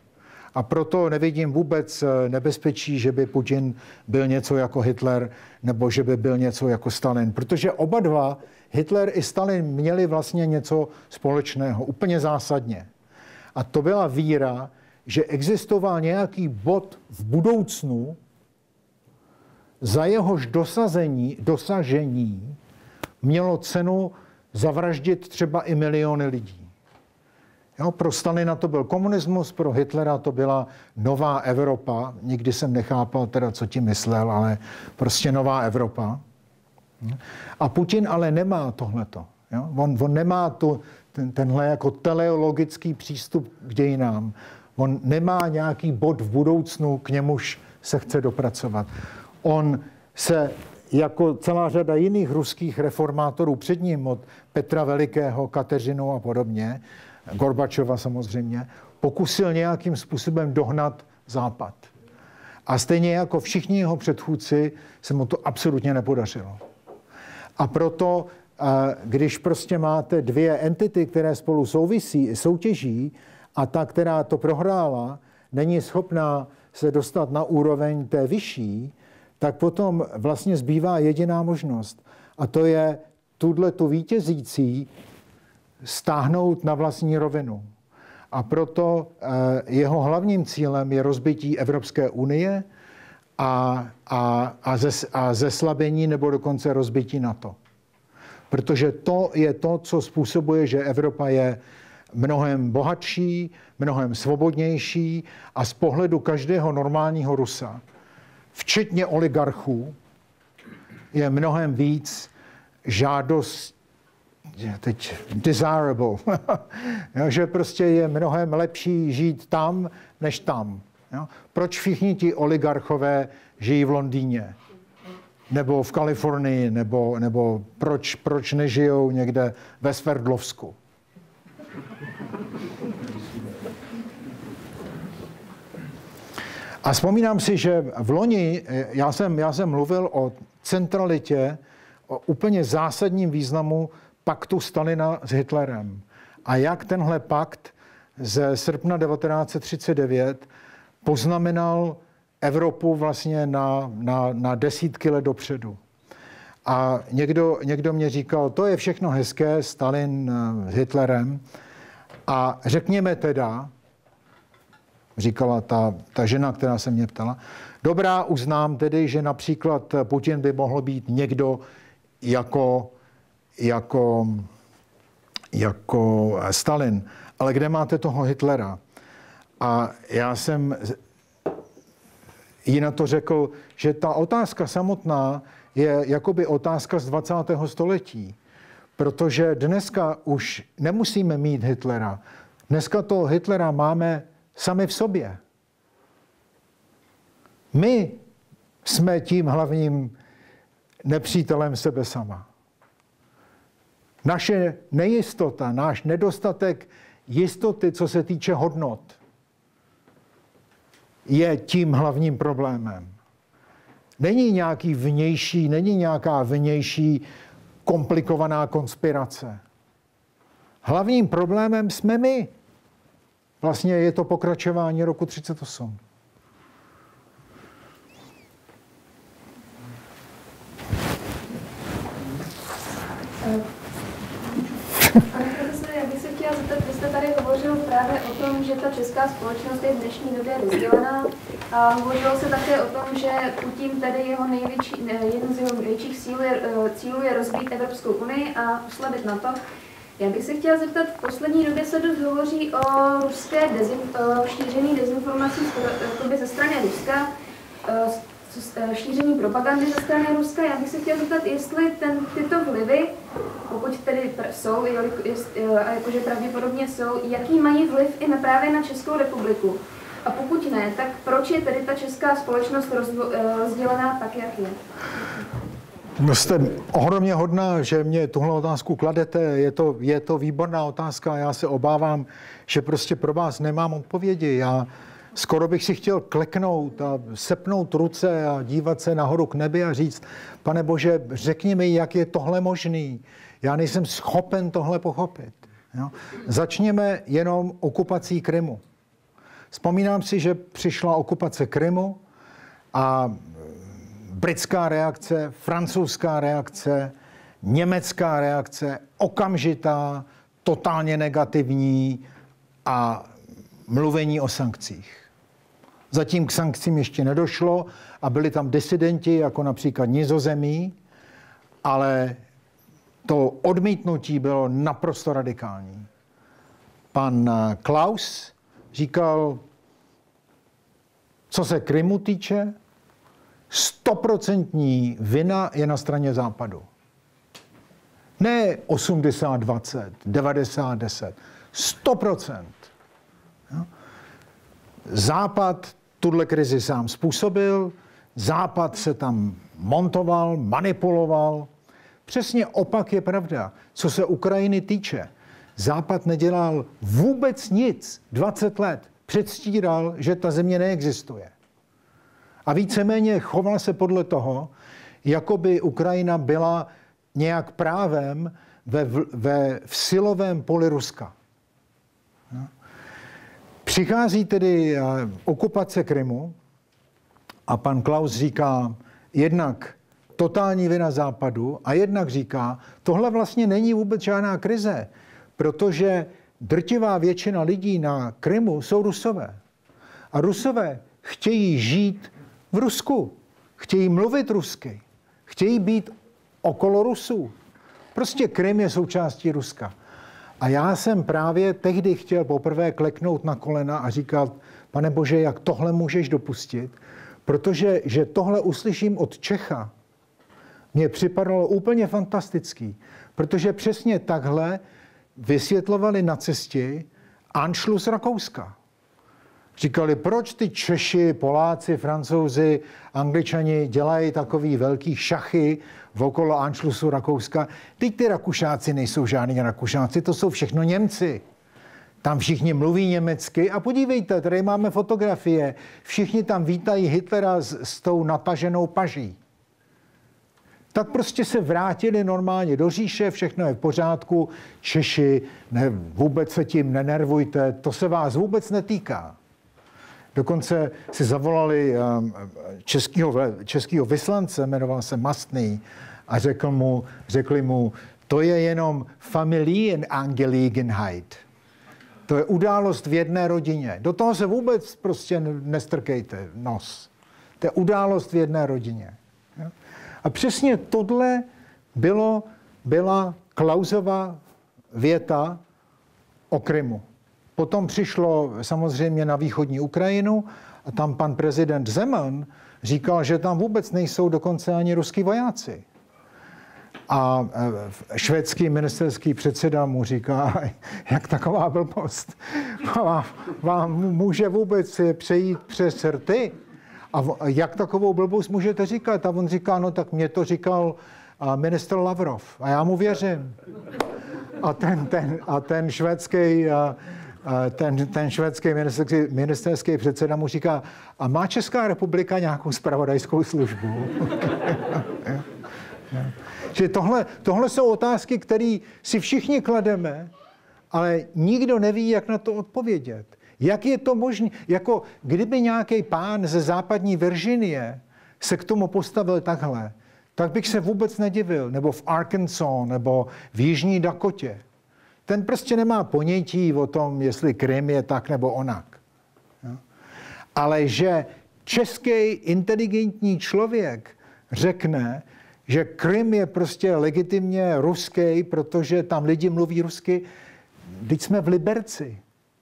A proto nevidím vůbec nebezpečí, že by Putin byl něco jako Hitler nebo že by byl něco jako Stalin. Protože oba dva, Hitler i Stalin, měli vlastně něco společného, úplně zásadně. A to byla víra, že existoval nějaký bod v budoucnu, za jehož dosažení mělo cenu zavraždit třeba i miliony lidí. Jo, pro Stalina to byl komunismus, pro Hitlera to byla nová Evropa. Nikdy jsem nechápal teda, co tím myslel, ale prostě nová Evropa. A Putin ale nemá tohleto. Jo? On nemá tenhle jako teleologický přístup k dějinám. On nemá nějaký bod v budoucnu, k němuž se chce dopracovat. On se, jako celá řada jiných ruských reformátorů před ním, od Petra Velikého, Kateřinu a podobně, Gorbačova samozřejmě, pokusil nějakým způsobem dohnat Západ. A stejně jako všichni jeho předchůdci se mu to absolutně nepodařilo. A proto, když prostě máte dvě entity, které spolu soutěží, a ta, která to prohrála, není schopná se dostat na úroveň té vyšší, tak potom vlastně zbývá jediná možnost. A to je tu vítězící stáhnout na vlastní rovinu. A proto jeho hlavním cílem je rozbití Evropské unie a zeslabení nebo dokonce rozbití NATO. Protože to je to, co způsobuje, že Evropa je mnohem bohatší, mnohem svobodnější a z pohledu každého normálního Rusa, včetně oligarchů, je mnohem víc desirable. Že prostě je mnohem lepší žít tam, než tam. Jo? Proč všichni ti oligarchové žijí v Londýně? Nebo v Kalifornii? Nebo proč nežijou někde ve Sverdlovsku? A vzpomínám si, že v loni já jsem mluvil o centralitě, o úplně zásadním významu paktu Stalina s Hitlerem. A jak tenhle pakt ze srpna 1939 poznamenal Evropu vlastně na desítky let dopředu. A někdo mě říkal, to je všechno hezké, Stalin s Hitlerem. A řekněme teda, říkala ta žena, která se mě ptala, dobrá, uznám tedy, že například Putin by mohl být někdo jako Stalin. Ale kde máte toho Hitlera? A já jsem jí na to řekl, že ta otázka samotná je jakoby otázka z 20. století. Protože dneska už nemusíme mít Hitlera. Dneska toho Hitlera máme sami v sobě. My jsme tím hlavním nepřítelem sebe sama. Naše nejistota, náš nedostatek jistoty, co se týče hodnot, je tím hlavním problémem. Není nějaká vnější komplikovaná konspirace. Hlavním problémem jsme my. Vlastně je to pokračování roku 1938. Pane profesore, já bych se chtěla zeptat, vy jste tady hovořil právě o tom, že ta česká společnost je v dnešní době rozdělená a hovořilo se také o tom, že Putin tady jednu z jeho největších cílů je rozbít Evropskou unii a oslabit NATO. Já bych se chtěla zeptat, v poslední době se dost hovoří o ruské šíření dezinformací ze strany Ruska, šíření propagandy ze strany Ruska. Já bych se chtěla zeptat, jestli tyto vlivy, pokud tedy jsou, a jakože pravděpodobně jsou, jaký mají vliv i právě na Českou republiku. A pokud ne, tak proč je tedy ta česká společnost rozdělená tak, jak je? No jste ohromně hodná, že mě tuhle otázku kladete. Je to výborná otázka a já se obávám, že prostě pro vás nemám odpovědi. Já skoro bych si chtěl kleknout a sepnout ruce a dívat se nahoru k nebi a říct, Pane Bože, řekni mi, jak je tohle možný. Já nejsem schopen tohle pochopit. Jo? Začněme jenom okupací Krymu. Vzpomínám si, že přišla okupace Krymu a britská reakce, francouzská reakce, německá reakce, okamžitá, totálně negativní a mluvení o sankcích. Zatím k sankcím ještě nedošlo a byli tam disidenti, jako například Nizozemí, ale to odmítnutí bylo naprosto radikální. Pan Klaus říkal, co se Krymu týče, 100% vina je na straně Západu. Ne 80-20, 90-10, 100%. Západ tuhle krizi sám způsobil, Západ se tam montoval, manipuloval. Přesně opak je pravda. Co se Ukrajiny týče, Západ nedělal vůbec nic 20 let. Předstíral, že ta země neexistuje. A víceméně choval se podle toho, jako by Ukrajina byla nějak právem v silovém poli Ruska. Přichází tedy okupace Krymu a pan Klaus říká jednak totální vina Západu a jednak říká, tohle vlastně není vůbec žádná krize, protože drtivá většina lidí na Krymu jsou Rusové. A Rusové chtějí žít v Rusku, chtějí mluvit rusky, chtějí být okolo Rusů. Prostě Krym je součástí Ruska. A já jsem právě tehdy chtěl poprvé kleknout na kolena a říkat, pane Bože, jak tohle můžeš dopustit? Protože že tohle uslyším od Čecha, mně připadalo úplně fantastický. Protože přesně takhle vysvětlovali nacisti Anschluss Rakouska. Říkali, proč ty Češi, Poláci, Francouzi, Angličani dělají takový velký šachy okolo Anschlussu Rakouska. Teď ty Rakušáci nejsou žádní Rakušáci, to jsou všechno Němci. Tam všichni mluví německy a podívejte, tady máme fotografie. Všichni tam vítají Hitlera s tou nataženou paží. Tak prostě se vrátili normálně do říše, všechno je v pořádku. Češi, ne, vůbec se tím nenervujte, to se vás vůbec netýká. Dokonce si zavolali českého vyslance, jmenoval se Mastný, a řekli mu, to je jenom Familienangelegenheit. To je událost v jedné rodině. Do toho se vůbec prostě nestrkejte nos. To je událost v jedné rodině. A přesně tohle byla Klausova věta o Krymu. Potom přišlo samozřejmě na východní Ukrajinu a tam pan prezident Zeman říkal, že tam vůbec nejsou dokonce ani ruský vojáci. A švédský ministerský předseda mu říká, jak taková blbost vám může vůbec přejít přes rty? A jak takovou blbost můžete říkat? A on říká, no tak mě to říkal ministr Lavrov. A já mu věřím. A ten švédský ministerský předseda mu říká, a má Česká republika nějakou zpravodajskou službu? Že tohle jsou otázky, které si všichni klademe, ale nikdo neví, jak na to odpovědět. Jak je to možné? Jako kdyby nějaký pán ze západní Virginie se k tomu postavil takhle, tak bych se vůbec nedivil. Nebo v Arkansas, nebo v Jižní Dakotě. Ten prostě nemá ponětí o tom, jestli Krym je tak nebo onak. Ale že český inteligentní člověk řekne, že Krym je prostě legitimně ruský, protože tam lidi mluví rusky, teď jsme v Liberci.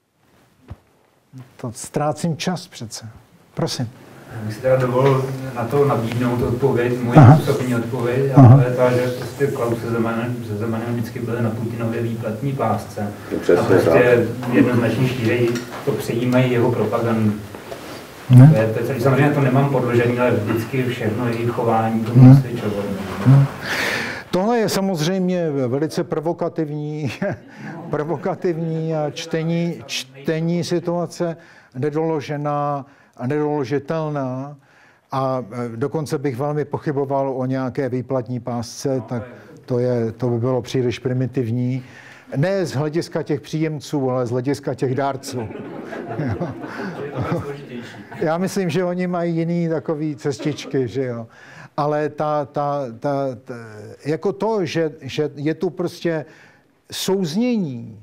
To ztrácím čas přece. Prosím. Bych si teda dovolil na to nabídnout odpověď, můj osobní odpověď, a to je ta, že prostě Klaus se Zemanem vždycky byly na Putinově výplatní pásce. A prostě jednoznačně šířejí, to přejímají jeho propagandu. To je celý. Samozřejmě to nemám podložený, ale vždycky všechno jejich chování to nasvědčovalo. Tohle je samozřejmě velice provokativní čtení situace, nedoložená a nedoložitelná. A dokonce bych velmi pochyboval o nějaké výplatní pásce, tak to by bylo příliš primitivní. Ne z hlediska těch příjemců, ale z hlediska těch dárců. Já myslím, že oni mají jiný takový cestičky, že jo. Ale jako to, že je tu prostě souznění,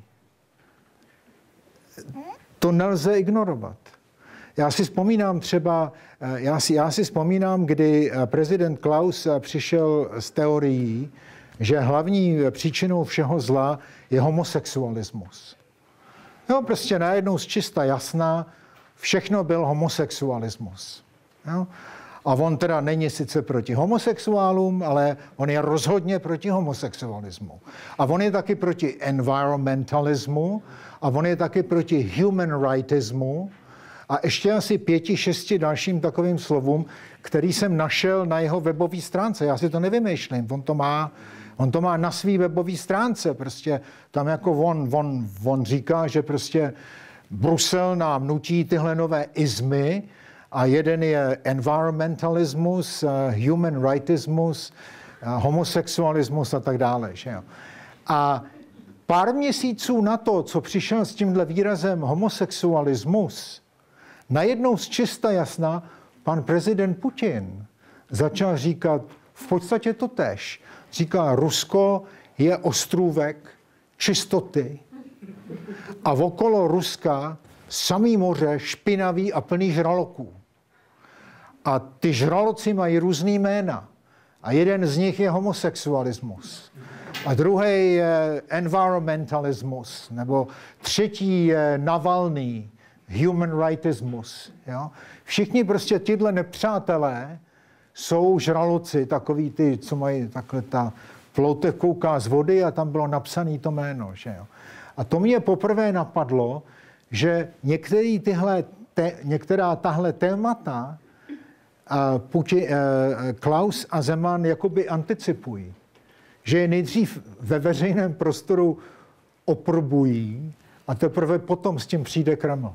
to nelze ignorovat. Já si vzpomínám třeba, kdy prezident Klaus přišel s teorií, že hlavní příčinou všeho zla je homosexualismus. Jo, prostě najednou zčista jasná, všechno byl homosexualismus. Jo? A on teda není sice proti homosexuálům, ale on je rozhodně proti homosexualismu. A on je taky proti environmentalismu a on je taky proti human rightismu a ještě asi 5-6 dalším takovým slovům, který jsem našel na jeho webové stránce. Já si to nevymýšlím, on to má na svý webové stránce. Prostě tam jako on říká, že prostě Brusel nám nutí tyhle nové izmy a jeden je environmentalismus, human rightismus, homosexualismus a tak dále. Že jo? A pár měsíců na to, co přišel s tímhle výrazem homosexualismus, najednou zčista jasná pan prezident Putin začal říkat v podstatě to též. Říká, Rusko je ostrůvek čistoty a okolo Ruska samý moře špinavý a plný žraloků. A ty žraloci mají různý jména. A jeden z nich je homosexualismus. A druhý je environmentalismus. Nebo třetí je Navalný, human rightismus. Jo? Všichni prostě tyhle nepřátelé jsou žraloci, takový ty, co mají takhle ta ploutev kouká z vody a tam bylo napsané to jméno. Že jo? A to mě poprvé napadlo, že některá tahle témata Klaus a Zeman jakoby anticipují. Že je nejdřív ve veřejném prostoru oprobují a teprve potom s tím přijde Kreml.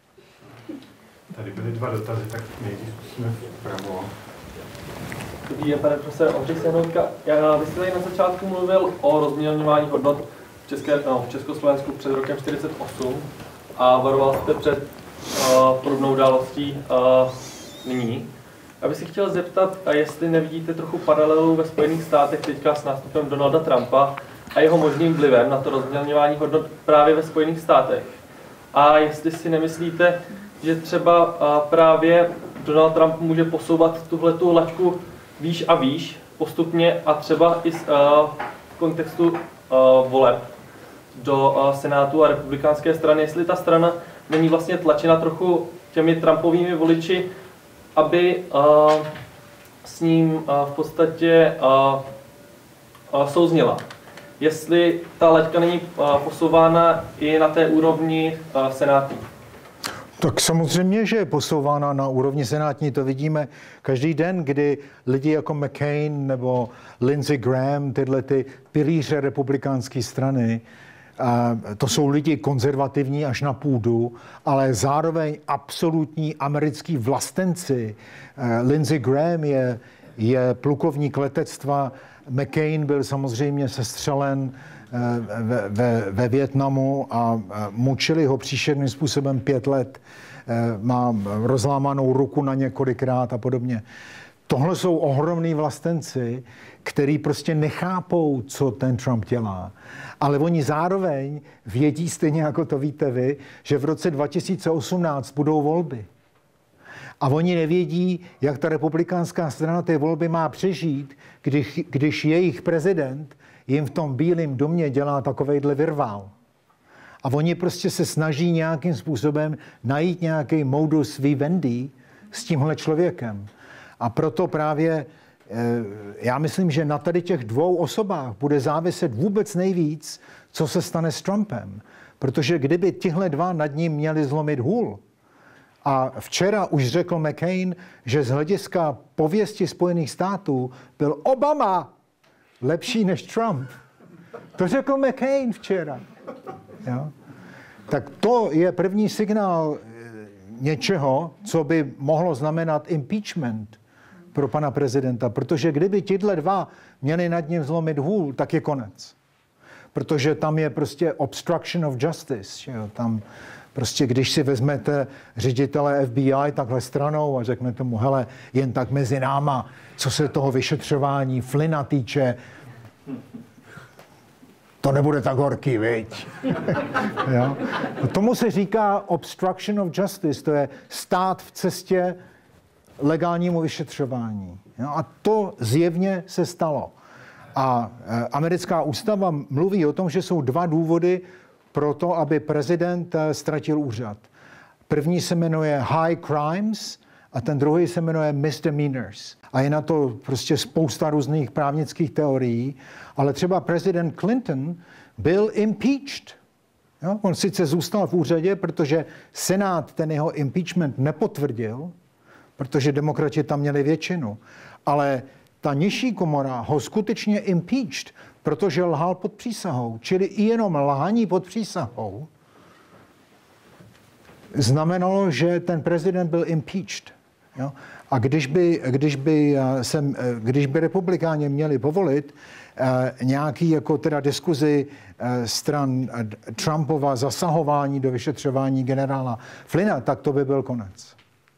Tady byly 2 dotazy, tak nejdřív zkusíme vpravo. Dobrý den, pane profesore Oldřich Sehnoutka. Vy jste tady na začátku mluvil o rozmělňování hodnot v Československu před rokem 1948 a varoval jste před podobnou událostí nyní. Já bych si chtěl zeptat, jestli nevidíte trochu paralelu ve Spojených státech teďka s nástupem Donalda Trumpa a jeho možným vlivem na to rozmělňování hodnot právě ve Spojených státech. A jestli si nemyslíte, že třeba právě Donald Trump může posouvat tuhletu laťku výš a výš postupně a třeba i v kontextu voleb do Senátu a republikánské strany, jestli ta strana není vlastně tlačena trochu těmi Trumpovými voliči, aby s ním v podstatě souzněla. Jestli ta laťka není posouvána i na té úrovni senátní. Tak samozřejmě, že je posouvána na úrovni senátní. To vidíme každý den, kdy lidi jako McCain nebo Lindsey Graham, tyhle ty pilíře republikánské strany, to jsou lidi konzervativní až na půdu, ale zároveň absolutní americký vlastenci. Lindsey Graham je plukovník letectva, McCain byl samozřejmě sestřelen ve Vietnamu a mučili ho příšerným způsobem 5 let. Má rozlámanou ruku na několikrát a podobně. Tohle jsou ohromní vlastenci, který prostě nechápou, co ten Trump dělá. Ale oni zároveň vědí, stejně jako to víte vy, že v roce 2018 budou volby. A oni nevědí, jak ta republikánská strana ty volby má přežít, když jejich prezident jim v tom Bílém domě dělá takovejhle virvál. A oni prostě se snaží nějakým způsobem najít nějaký modus vivendi s tímhle člověkem. A proto právě já myslím, že na tady těch 2 osobách bude záviset vůbec nejvíc, co se stane s Trumpem. Protože kdyby tihle 2 nad ním měli zlomit hůl, a včera už řekl McCain, že z hlediska pověsti Spojených států byl Obama lepší než Trump. To řekl McCain včera. Jo? Tak to je první signál něčeho, co by mohlo znamenat impeachment pro pana prezidenta. Protože kdyby tihle 2 měli nad ním zlomit hůl, tak je konec. protože tam je prostě obstruction of justice. Že jo? Tam prostě, když si vezmete ředitele FBI takhle stranou a řeknete mu, hele, jen tak mezi náma, co se toho vyšetřování Flynna týče, to nebude tak horký, viď? Jo? Tomu se říká obstruction of justice, to je stát v cestě legálnímu vyšetřování. Jo? A to zjevně se stalo. A americká ústava mluví o tom, že jsou 2 důvody pro to, aby prezident ztratil úřad. První se jmenuje high crimes a ten druhý se jmenuje misdemeanors. A je na to prostě spousta různých právnických teorií, ale třeba prezident Clinton byl impeached. Jo? On sice zůstal v úřadě, protože Senát ten jeho impeachment nepotvrdil, protože demokrati tam měli většinu, ale ta nižší komora ho skutečně impeached, protože lhal pod přísahou. Čili i jenom lhaní pod přísahou znamenalo, že ten prezident byl impeached. Jo? A když by republikáni měli povolit nějaký jako teda diskuzi stran Trumpova zasahování do vyšetřování generála Flynna, tak to by byl konec.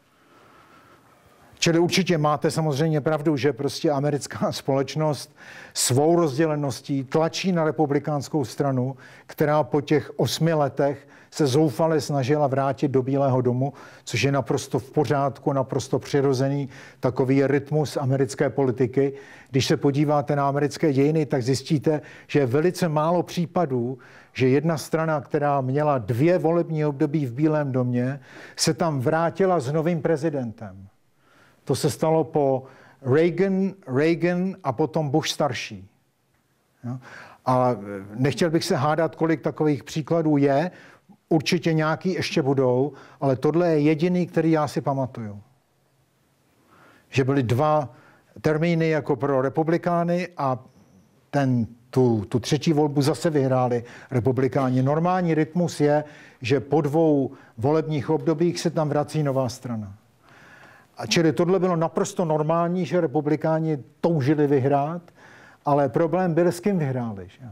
Čili určitě máte samozřejmě pravdu, že prostě americká společnost svou rozděleností tlačí na republikánskou stranu, která po těch 8 letech se zoufale snažila vrátit do Bílého domu, což je naprosto v pořádku, naprosto přirozený takový rytmus americké politiky. Když se podíváte na americké dějiny, tak zjistíte, že je velice málo případů, že jedna strana, která měla 2 volební období v Bílém domě, se tam vrátila s novým prezidentem. To se stalo po Reagan a potom Bush starší. Jo? A nechtěl bych se hádat, kolik takových příkladů je. Určitě nějaký ještě budou, ale tohle je jediný, který já si pamatuju. Že byly 2 termíny jako pro republikány a tu třetí volbu zase vyhráli republikáni. Normální rytmus je, že po 2 volebních obdobích se tam vrací nová strana. A čili tohle bylo naprosto normální, že republikáni toužili vyhrát, ale problém byl, s kým vyhráli. Že?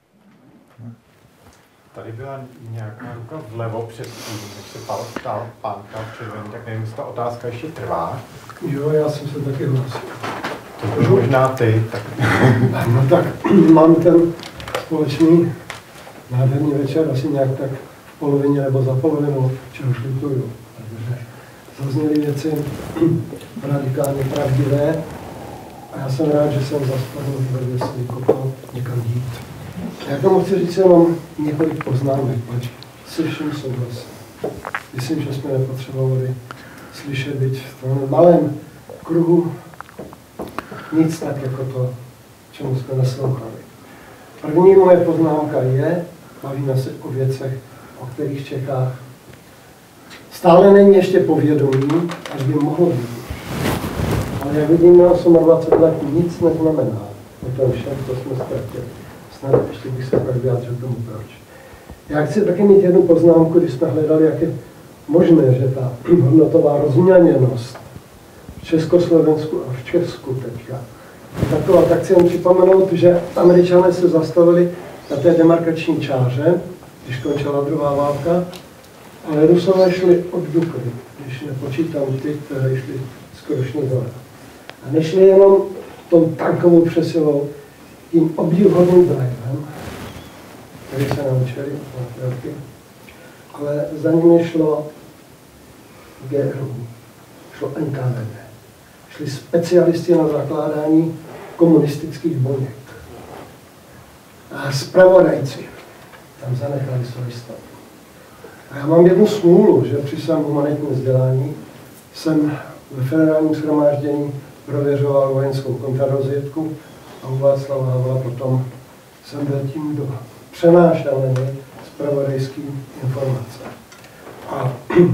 Tady byla nějaká ruka vlevo předtím, než se ptal pánka v červený, tak nevím, jestli ta otázka ještě trvá. Jo, já jsem se taky hlásil. To byl možná ty. Tak... No tak mám ten společný nádherný večer, asi nějak tak v polovině nebo za polovinou, čehož lituju. Takže zazněly věci radikálně pravdivé a já jsem rád, že jsem zastavil v si kopal někam jít. Já tomu chci říct jenom několik poznámek, pač se vším souhlasím. Myslím, že jsme nepotřebovali slyšet, byť v tom malém kruhu nic tak jako to, čemu jsme naslouchali. První moje poznámka je, bavíme se o věcech, o kterých v Čechách stále není ještě povědomí, až by mohlo být. Ale jak vidím, na 28 let nic neznamená. O tom všem, to jsme ztratili. Snad ještě bych se pak vyjádřil tomu, proč. Já chci taky mít jednu poznámku, když jsme hledali, jak je možné, že ta hodnotová rozmělněnost v Československu a v Česku teďka taková, tak chci jen připomenout, že Američané se zastavili na té demarkační čáře, když končila druhá válka, ale Rusové šli od Dukly, když nepočítám ty, které šli skoro dole. A nešli jenom tou tankovou přesilou, tím obdivuhodným drivem, který se naučili, ale za nimi šlo GRU, šlo NKVD, šli specialisti na zakládání komunistických buněk. A zpravodajci tam zanechali svoji stavu. A já mám jednu smůlu, že při svém humanitním vzdělání jsem ve federálním shromáždění prověřoval vojenskou kontrarozvědku a u Václava Havla potom jsem byl tím, kdo přenášel na ně zpravodajské informace. A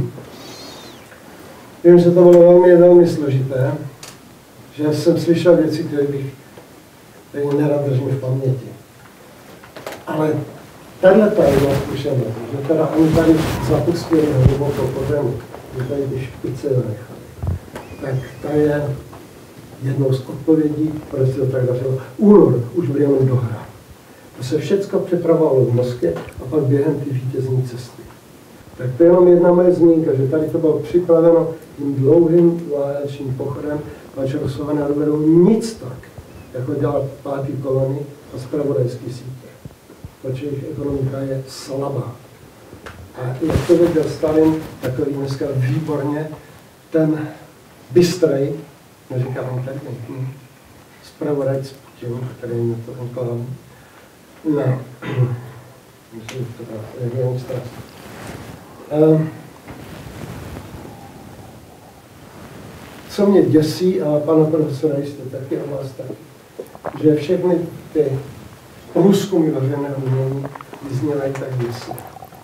vím, že to bylo velmi, velmi složité, že jsem slyšel věci, které bych nerad držel v paměti. Ale tahle jedna zkušenost, že teda ani tady zapustili hluboko po zemi, že tady ty špice nechali, tak ta je jednou z odpovědí, proč se to tak dařilo. Únor už byl jenom dohra. To se všecko připravovalo v Moskvě a pak během ty vítězní cesty. Tak to je jenom jedna moje zmínka, že tady to bylo připraveno tím dlouhým válečným pochodem, pač Rusové nedovedou nic tak, jako dělat pátý kolony a zpravodajský sítě. Protože jejich ekonomika je slabá. A jak to viděl Stalin, takový dneska výborně, ten bystrej, neříkám inteligentní, zpravodajc Putin, který mi to ukládá. No, myslím, že to je regionální strach. Co mě děsí, a pana profesora jste taky a vás taky, že všechny ty průzkumy veřejného mínění vyznělají tak děsivě.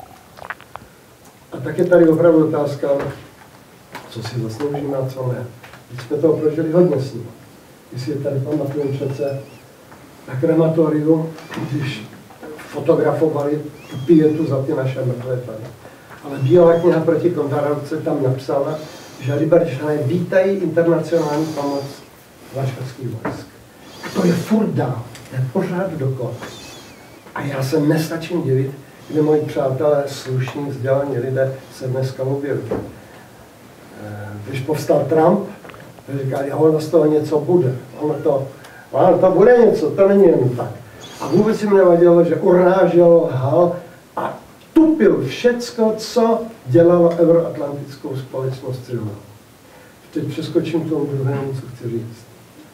A tak je tady opravdu otázka, co si zasloužíme a co ne. Když jsme toho prožili hodně s ním. Když si tady pamatujeme přece na krematoriu, když fotografovali tu pietu za ty naše mrtvé tady. Ale Bílá kniha proti kontrarevoluci tam napsala, že Liberčané vítají internacionální pomoc varšavských vojsk. A to je furt dál, to je pořád dokola. A já se nestačím divit, kdy moji přátelé, slušní, vzdělaní lidé se dneska uvěří. Když povstal Trump, říkali, ono z toho něco bude. Ono to bude něco, to není jen tak. A vůbec jim nevadilo, že urážel, lhal a tupil všecko, co dělalo euroatlantickou společnost silnou. Teď přeskočím k tomu druhému, co chci říct.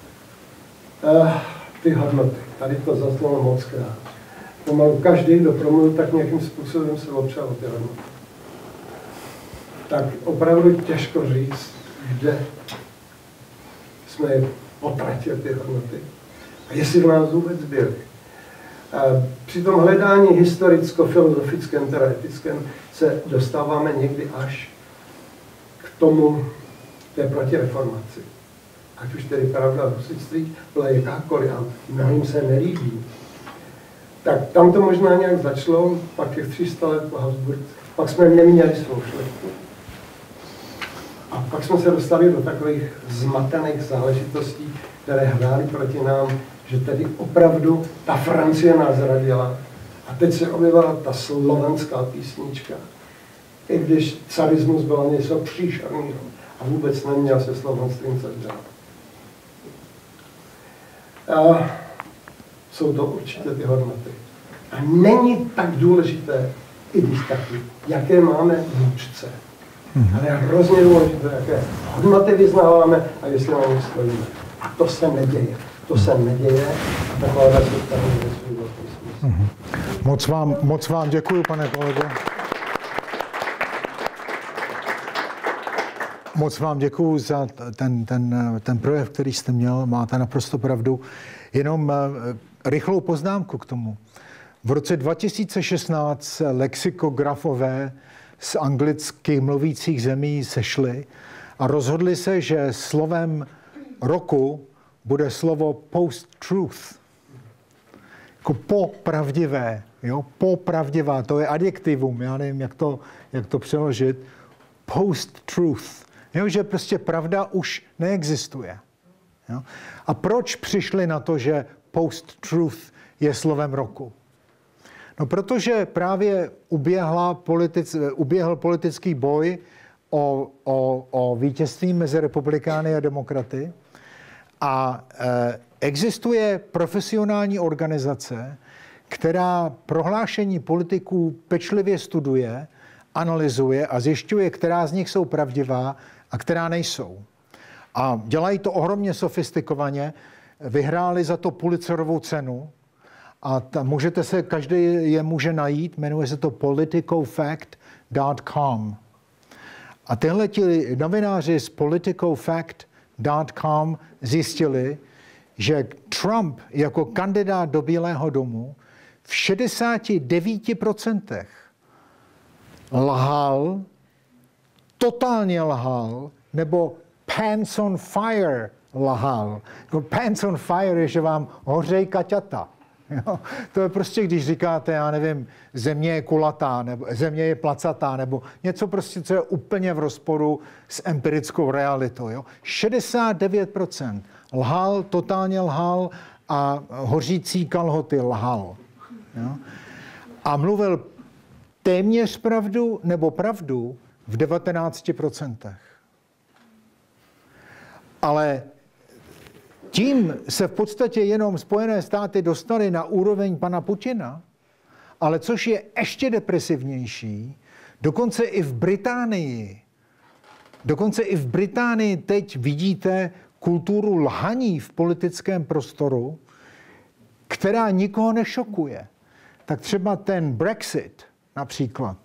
Ty hodnoty. Tady to zaznělo moc krát. Pomalu každý, kdo promluvil, tak nějakým způsobem se opřel o ty hodnoty. Tak opravdu těžko říct, kde jsme potratili ty hodnoty a jestli v nás vůbec byly. Při tom hledání historicko-filozofickém, teda etickém, se dostáváme někdy až k tomu, té protireformaci. Ať už tedy pravda husitství byla jakákoliv a mnohým se nelíbí. Tak tam to možná nějak začalo, pak těch 300 let po Habsburg, pak jsme neměli svou šlechtu. A pak jsme se dostali do takových zmatených záležitostí, které hrály proti nám, že tedy opravdu ta Francie nás zradila. A teď se objevila ta slovenská písnička. I když carismus byl něco příšerného a vůbec neměl se slovenstvím co dělat. A jsou to určitě ty hodnoty. A není tak důležité, i když taky, jaké máme vůdce. Ale je hrozně důležité, jaké hodnoty vyznáváme a jestli na nich stojíme. A to se neděje. To se neděje a taková se tady Moc vám děkuji, pane kolego. Moc vám děkuji za ten projev, který jste měl. Máte naprosto pravdu. Jenom rychlou poznámku k tomu. V roce 2016 lexikografové z anglicky mluvících zemí sešli a rozhodli se, že slovem roku bude slovo post-truth. Jako popravdivé. Jo? Popravdivá, to je adjektivum, já nevím, jak to přeložit. Post-truth. Jo? Že prostě pravda už neexistuje. Jo? A proč přišli na to, že post-truth je slovem roku? No, protože právě uběhl politický boj o vítězství mezi republikány a demokraty a existuje profesionální organizace, která prohlášení politiků pečlivě studuje, analyzuje a zjišťuje, která z nich jsou pravdivá a která nejsou. A dělají to ohromně sofistikovaně, vyhráli za to Pulitzerovu cenu, a můžete se, každý je může najít, jmenuje se to politicofact.com. A tyhle novináři z politicofact.com zjistili, že Trump jako kandidát do Bílého domu v 69% lhal, totálně lhal, nebo pants on fire lhal. Pants on fire je, že vám hořejí kaťata. Jo? To je prostě, když říkáte, já nevím, země je kulatá, nebo země je placatá, nebo něco prostě, co je úplně v rozporu s empirickou realitou. Jo? 69% lhal, totálně lhal a hořící kalhoty lhal. Jo? A mluvil téměř pravdu nebo pravdu v 19%. Ale tím se v podstatě jenom Spojené státy dostaly na úroveň pana Putina, ale což je ještě depresivnější, dokonce i v Británii teď vidíte kulturu lhaní v politickém prostoru, která nikoho nešokuje. Tak třeba ten Brexit například.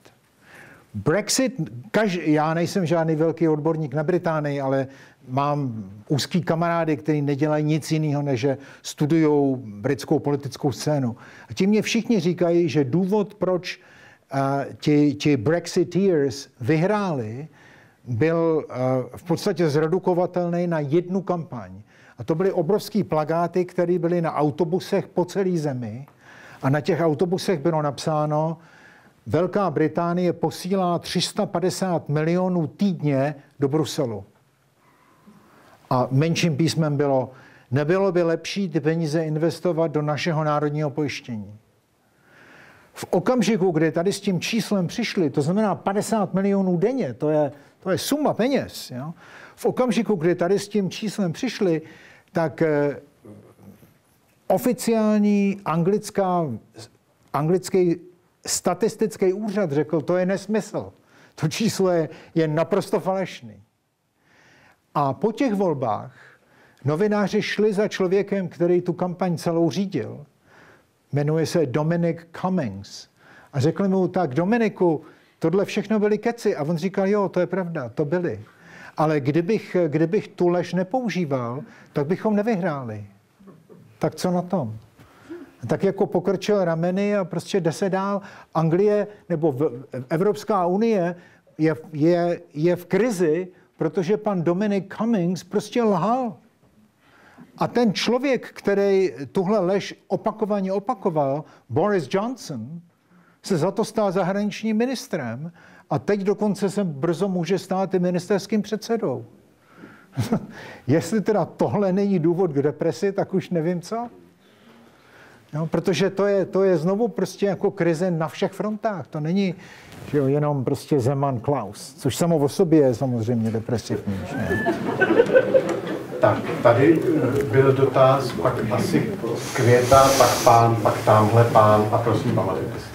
Já nejsem žádný velký odborník na Británii, ale mám úzký kamarády, kteří nedělají nic jiného, než že studují britskou politickou scénu. A ti mě všichni říkají, že důvod, proč ti Brexiteers vyhráli, byl v podstatě zredukovatelný na jednu kampaň. A to byly obrovský plakáty, které byly na autobusech po celé zemi. A na těch autobusech bylo napsáno: Velká Británie posílá 350 milionů týdně do Bruselu. A menším písmem bylo: nebylo by lepší ty peníze investovat do našeho národního pojištění. V okamžiku, kdy tady s tím číslem přišli, to znamená 50 milionů denně, to je suma peněz. Jo? V okamžiku, kdy tady s tím číslem přišli, tak oficiální anglický statistický úřad řekl, to je nesmysl. To číslo je naprosto falešný. A po těch volbách novináři šli za člověkem, který tu kampaň celou řídil. Jmenuje se Dominic Cummings. A řekli mu: tak Dominiku, tohle všechno byly keci. A on říkal: jo, to je pravda, to byly. Ale kdybych tu lež nepoužíval, tak bychom nevyhráli. Tak co na tom? Tak jako pokrčil rameny a prostě jde se dál. Anglie nebo Evropská unie je v krizi, protože pan Dominic Cummings prostě lhal. A ten člověk, který tuhle lež opakovaně opakoval, Boris Johnson, se za to stal zahraničním ministrem a teď dokonce se brzo může stát i ministerským předsedou. Jestli teda tohle není důvod k depresi, tak už nevím co. No, protože to je znovu prostě jako krize na všech frontách. To není, že jo, jenom prostě Zeman Klaus, což samo o sobě je samozřejmě depresivní. Tak, tady byl dotaz, pak asi Květa, pak pán, pak tamhle pán a prosím, pamatujte si to.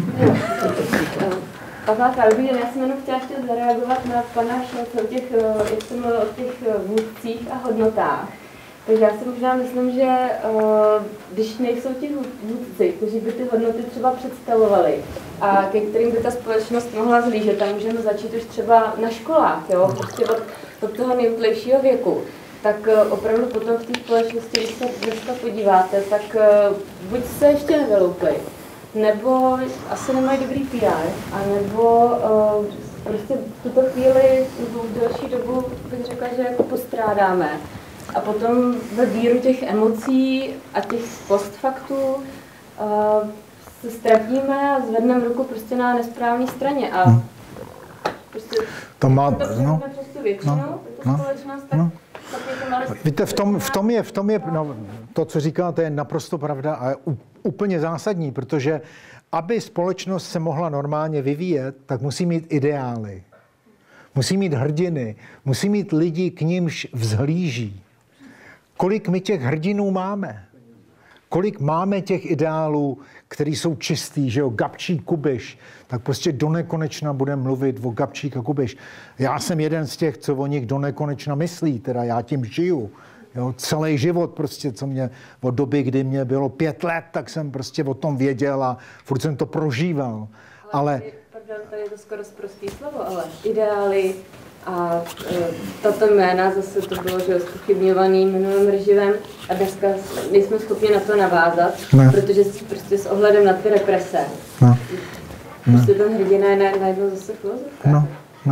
Pavla Kalbín, já jsem jenom chtěla ještě zareagovat na pana Šolce, jak jsem mluvil o těch vůdcích a hodnotách. Takže já si možná myslím, že když nejsou ti vůdci, kteří by ty hodnoty třeba představovali a ke kterým by ta společnost mohla zhlížet, a můžeme začít už třeba na školách, jo? Prostě od toho nejútlejšího věku, tak opravdu potom v té společnosti, když se dneska podíváte, tak buď se ještě nevyloupli, nebo asi nemají dobrý PR, anebo prostě v tuto chvíli nebo v delší dobu bych řekla, že jako postrádáme. A potom ve víru těch emocí a těch postfaktů se ztratíme a zvedneme ruku prostě na nesprávné straně. A prostě to má, přes tu většinu, společnost, tak víte, v tom je to, co říkáte, je naprosto pravda a je úplně zásadní, protože aby společnost se mohla normálně vyvíjet, tak musí mít ideály. Musí mít hrdiny, musí mít lidi, k nimž vzhlíží. Kolik my těch hrdinů máme? Kolik máme těch ideálů, který jsou čistý, že jo, Gabčík, Kubiš, tak prostě do nekonečna budeme mluvit o Gabčík a Kubiš. Já jsem jeden z těch, co o nich do nekonečna myslí, teda já tím žiju. Jo, celý život prostě, co mě od doby, kdy mě bylo 5 let, tak jsem prostě o tom věděl a furt jsem to prožíval. Ale pardon, tady je to skoro sprostý slovo, ale ideály a tato jména, zase to bylo, že zpochybňovaný minulým režimem a dneska nejsme schopni na to navázat, protože prostě s ohledem na ty represe. Prostě ten hrdina je najednou zase filozofka.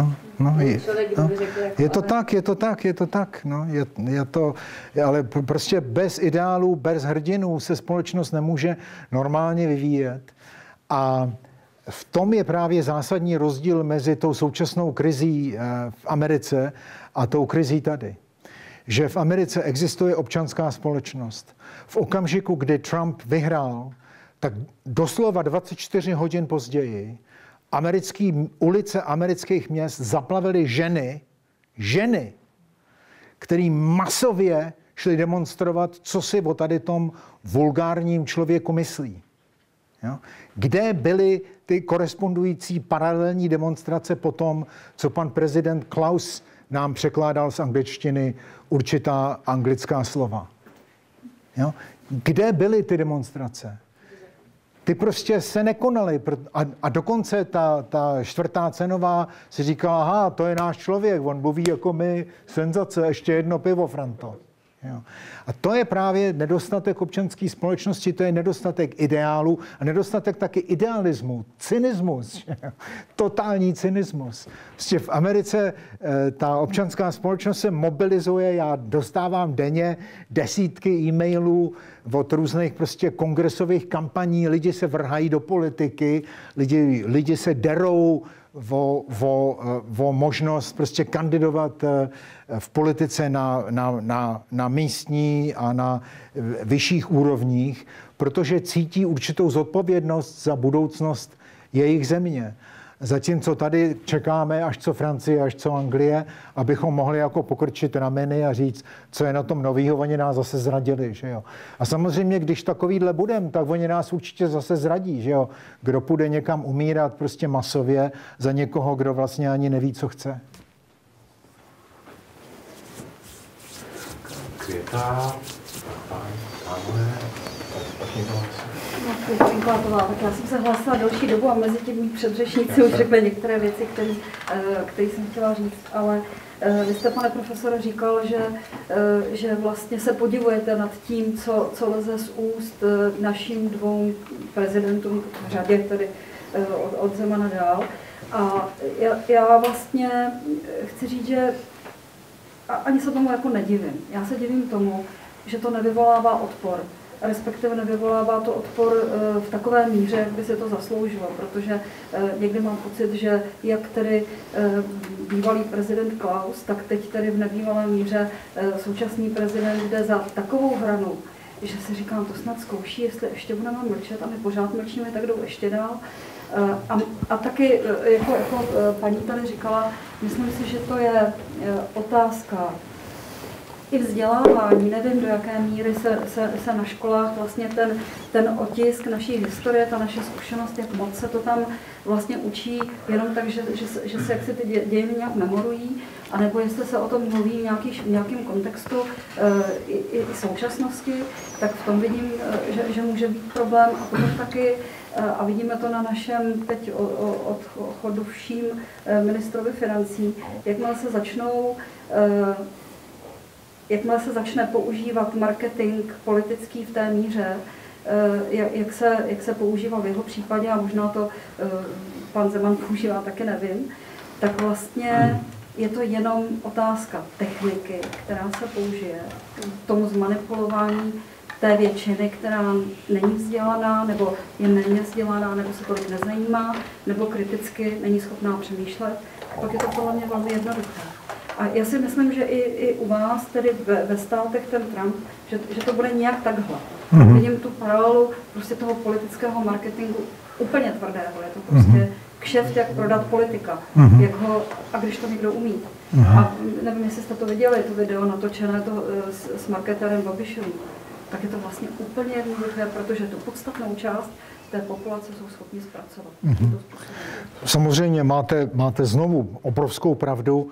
Je to tak. No, ale prostě bez ideálů, bez hrdinů se společnost nemůže normálně vyvíjet. A v tom je právě zásadní rozdíl mezi tou současnou krizí v Americe a tou krizí tady. Že v Americe existuje občanská společnost. V okamžiku, kdy Trump vyhrál, tak doslova 24 hodin později ulice amerických měst zaplavily ženy, který masově šli demonstrovat, co si o tady tom vulgárním člověku myslí. Jo? Kde byly ty korespondující paralelní demonstrace po tom, co pan prezident Klaus nám překládal z angličtiny určitá anglická slova? Jo? Kde byly ty demonstrace? Ty prostě se nekonaly. A dokonce ta čtvrtá cenová si říkala, aha, to je náš člověk, on mluví jako my, senzace, ještě jedno pivo, Franto. Jo. A to je právě nedostatek občanské společnosti, to je nedostatek ideálu a nedostatek taky idealismu, cynismus, totální cynismus. Prostě v Americe ta občanská společnost se mobilizuje, já dostávám denně desítky e-mailů od různých prostě kongresových kampaní, lidi se vrhají do politiky, lidi se derou o možnost prostě kandidovat v politice na místní a na vyšších úrovních, protože cítí určitou zodpovědnost za budoucnost jejich země. Zatímco tady čekáme, až co Francie, až co Anglie, abychom mohli jako pokrčit rameny a říct, co je na tom novýho, oni nás zase zradili, že jo. A samozřejmě, když takovýhle budem, tak oni nás určitě zase zradí, že jo. Kdo půjde někam umírat prostě masově za někoho, kdo vlastně ani neví, co chce. Květa, tak já jsem se hlásila delší dobu a mezi tím mý předřečníci už řekli některé věci, které jsem chtěla říct, ale vy jste, pane profesore, říkal, že vlastně se podivujete nad tím, co leze z úst našim dvou prezidentům v řadě, tedy od Zemana dál. A já vlastně chci říct, že ani se tomu jako nedivím. Já se divím tomu, že to nevyvolává odpor. Respektive nevyvolává to odpor v takové míře, jak by se to zasloužilo, protože někdy mám pocit, že jak tedy bývalý prezident Klaus, tak teď tedy v nebývalé míře současný prezident jde za takovou hranu, že si říkám, to snad zkouší, jestli ještě budeme mlčet a my pořád mlčíme, tak jdou ještě dál. A taky, jako paní tady říkala, myslím si, že to je otázka i vzdělávání, nevím, do jaké míry se na školách vlastně ten otisk naší historie, ta naše zkušenost, jak moc se to tam vlastně učí, jenom tak, že se jaksi ty dějiny nějak memorují, anebo jestli se o tom mluví v nějakém kontextu i současnosti, tak v tom vidím, že může být problém. A potom taky, a vidíme to na našem teď odchodovším ministrovi financí, jakmile se začne používat marketing politický v té míře, jak se používá v jeho případě, a možná to pan Zeman používá, taky nevím, tak vlastně je to jenom otázka techniky, která se použije k tomu zmanipulování té většiny, která není vzdělaná, nebo je méně vzdělaná, nebo se tolik nezajímá, nebo kriticky není schopná přemýšlet, pak je to podle mě velmi jednoduché. A já si myslím, že i u vás, tedy ve státech ten Trump, že to bude nějak takhle. Vidím tu paralelu prostě toho politického marketingu úplně tvrdého. Je to prostě kšeft, jak prodat politika. A když to někdo umí. A nevím, jestli jste to viděli, to video natočené s marketérem Babišovým. Tak je to vlastně úplně jednoduché, protože tu podstatnou část té populace jsou schopni zpracovat. Samozřejmě máte znovu obrovskou pravdu.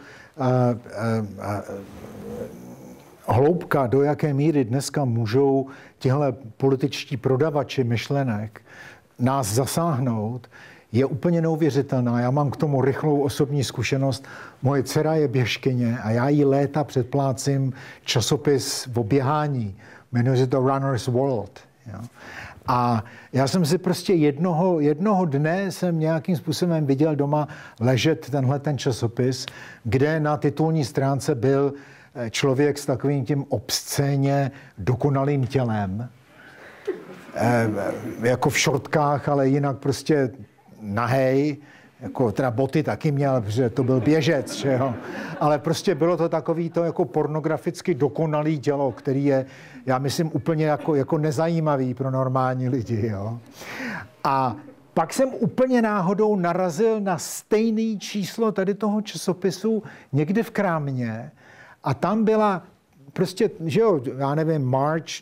Hloubka, do jaké míry dneska můžou tihle političtí prodavači myšlenek nás zasáhnout, je úplně neuvěřitelná. Já mám k tomu rychlou osobní zkušenost. Moje dcera je běžkyně a já jí léta předplácím časopis o běhání. Jmenuje se to Runner's World. Jo. A já jsem si prostě jednoho dne jsem nějakým způsobem viděl doma ležet ten časopis, kde na titulní stránce byl člověk s takovým tím obscénně dokonalým tělem. Jako v šortkách, ale jinak prostě nahej, Jako teda boty taky měl, protože to byl běžec, že jo. Ale prostě bylo to takový to jako pornograficky dokonalý tělo, který je, já myslím, úplně jako nezajímavý pro normální lidi, jo. A pak jsem úplně náhodou narazil na stejné číslo tady toho časopisu někde v krámě a tam byla prostě, že jo, já nevím, March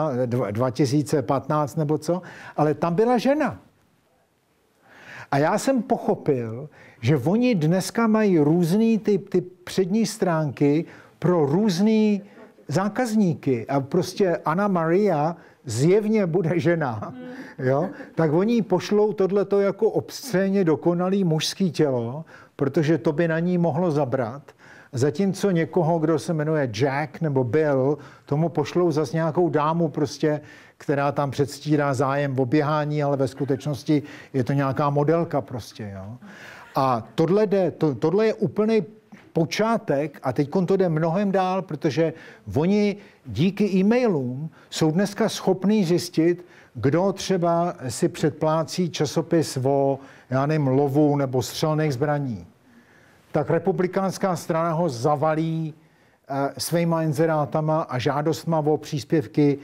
2015 nebo co, ale tam byla žena. A já jsem pochopil, že oni dneska mají různý ty přední stránky pro různý zákazníky. A prostě Anna Maria zjevně bude žena, jo? Tak oni pošlou tohleto jako obscénně dokonalý mužský tělo, protože to by na ní mohlo zabrat. Zatímco někoho, kdo se jmenuje Jack nebo Bill, tomu pošlou zase nějakou dámu prostě, která tam předstírá zájem v oběhání, ale ve skutečnosti je to nějaká modelka prostě, jo. A tohle je úplný počátek a teď to jde mnohem dál, protože oni díky e-mailům jsou dneska schopní zjistit, kdo třeba si předplácí časopis o, já nevím, lovu nebo střelných zbraní. Tak republikánská strana ho zavalí svýma inzerátama a žádostma o příspěvky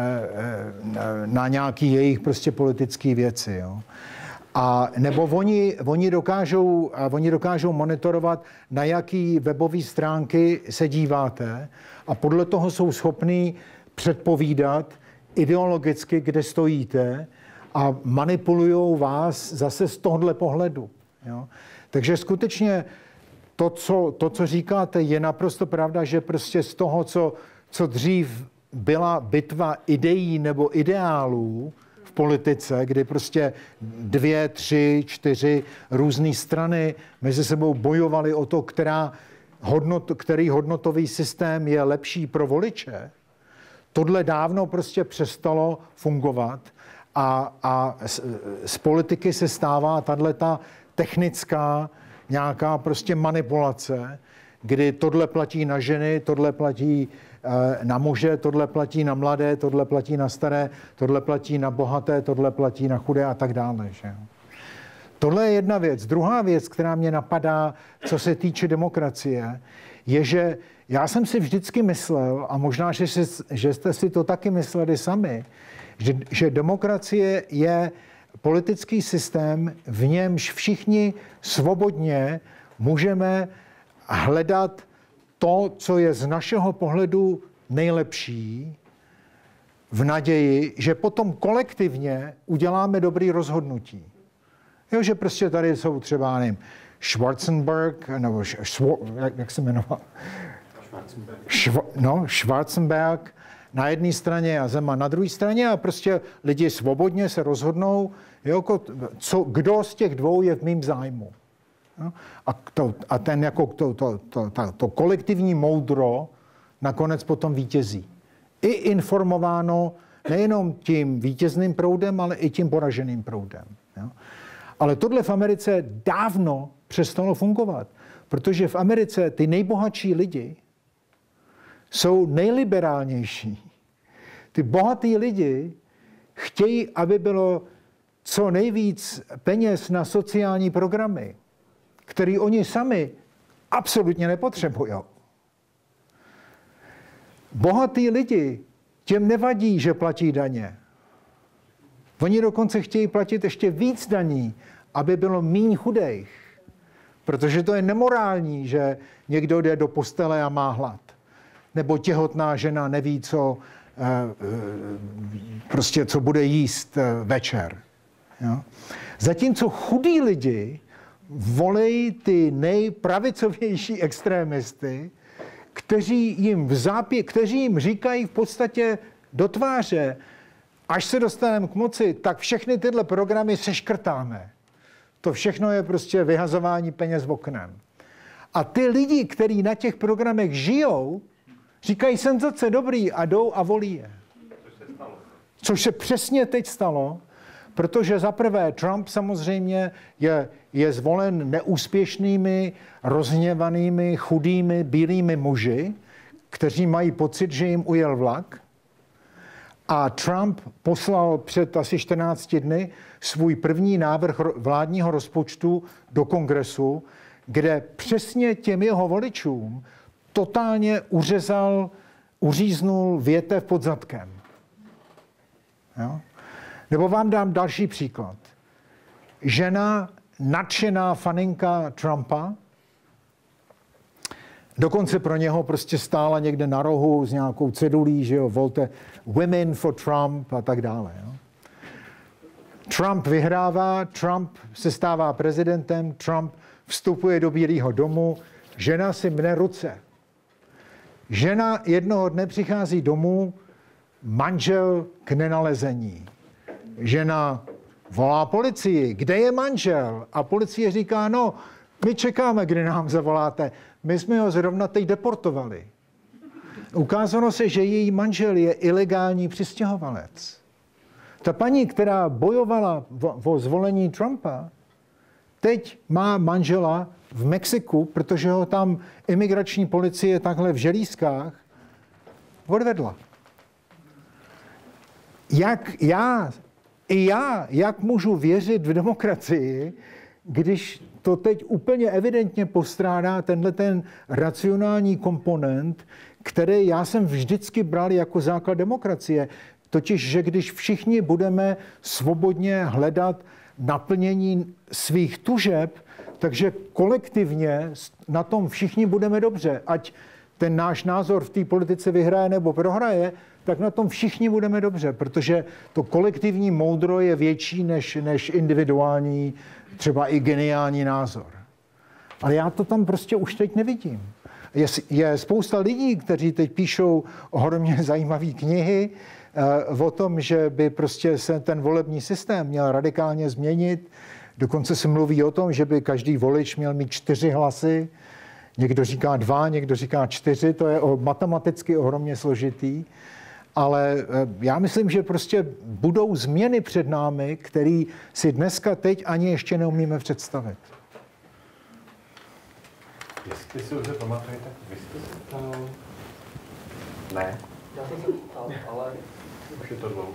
na nějaký jejich prostě politické věci. Jo. A nebo oni dokážou monitorovat, na jaký webové stránky se díváte a podle toho jsou schopní předpovídat ideologicky, kde stojíte a manipulujou vás zase z tohohle pohledu. Jo. Takže skutečně to, co říkáte, je naprosto pravda, že prostě z toho, co dřív byla bitva ideí nebo ideálů v politice, kdy prostě 2, 3, 4 různé strany mezi sebou bojovaly o to, který hodnotový systém je lepší pro voliče, tohle dávno prostě přestalo fungovat a z politiky se stává tato technická nějaká prostě manipulace, kdy tohle platí na ženy, tohle platí na muže, tohle platí na mladé, tohle platí na staré, tohle platí na bohaté, tohle platí na chudé a tak dále. Že? Tohle je jedna věc. Druhá věc, která mě napadá, co se týče demokracie, je, že já jsem si vždycky myslel, a možná, že jste si to taky mysleli sami, že demokracie je politický systém, v němž všichni svobodně můžeme hledat to, co je z našeho pohledu nejlepší, v naději, že potom kolektivně uděláme dobrý rozhodnutí. Jo, že prostě tady jsou třeba, nevím, Schwarzenberg, nebo jak se jmenoval? Schwarzenberg na jedné straně a Zeman na druhé straně a prostě lidi svobodně se rozhodnou, jo, kdo z těch dvou je v mým zájmu. Jo? A ten jako to kolektivní moudro nakonec potom vítězí. I informováno nejenom tím vítězným proudem, ale i tím poraženým proudem. Jo? Ale tohle v Americe dávno přestalo fungovat, protože v Americe ty nejbohatší lidi jsou nejliberálnější. Ty bohatý lidi chtějí, aby bylo co nejvíc peněz na sociální programy, které oni sami absolutně nepotřebují. Bohatý lidi, těm nevadí, že platí daně. Oni dokonce chtějí platit ještě víc daní, aby bylo míň chudých. Protože to je nemorální, že někdo jde do postele a má hlad. Nebo těhotná žena neví, co bude jíst večer. Jo? Zatímco chudí lidi volí ty nejpravicovější extrémisty, kteří jim říkají v podstatě do tváře, až se dostaneme k moci, tak všechny tyhle programy seškrtáme. To všechno je prostě vyhazování peněz v oknem. A ty lidi, kteří na těch programech žijou, říkají senzace dobrý a jdou a volí je. Což se přesně teď stalo, protože zaprvé Trump samozřejmě je zvolen neúspěšnými, rozhněvanými, chudými, bílými muži, kteří mají pocit, že jim ujel vlak. A Trump poslal před asi 14 dny svůj první návrh vládního rozpočtu do kongresu, kde přesně těm jeho voličům totálně uříznul větev pod zadkem. Jo? Nebo vám dám další příklad. Žena, nadšená faninka Trumpa, dokonce pro něho prostě stála někde na rohu s nějakou cedulí, že jo, volte Women for Trump a tak dále. Jo. Trump vyhrává, Trump se stává prezidentem, Trump vstupuje do Bílého domu, žena si mne ruce. Žena jednoho dne přichází domů, manžel k nenalezení. Žena volá policii, kde je manžel? A policie říká, no, my čekáme, kdy nám zavoláte. My jsme ho zrovna teď deportovali. Ukázalo se, že její manžel je ilegální přistěhovalec. Ta paní, která bojovala o zvolení Trumpa, teď má manžela v Mexiku, protože ho tam imigrační policie takhle v želízkách odvedla. Jak můžu věřit v demokracii, když to teď úplně evidentně postrádá tenhle ten racionální komponent, který já jsem vždycky bral jako základ demokracie. Totiž, že když všichni budeme svobodně hledat naplnění svých tužeb, takže kolektivně na tom všichni budeme dobře. Ať ten náš názor v té politice vyhraje nebo prohraje, tak na tom všichni budeme dobře, protože to kolektivní moudro je větší než individuální, třeba i geniální názor. Ale já to tam prostě už teď nevidím. Je spousta lidí, kteří teď píšou ohromně zajímavé knihy o tom, že by prostě se ten volební systém měl radikálně změnit. Dokonce se mluví o tom, že by každý volič měl mít 4 hlasy. Někdo říká 2, někdo říká 4, to je matematicky ohromně složitý. Ale já myslím, že prostě budou změny před námi, které si dneska teď ani ještě neumíme představit. Jestli si už se pamatuje, tak vy jste se ptal... Ne. Já jsem se ptal, ale... Už je to dlouho.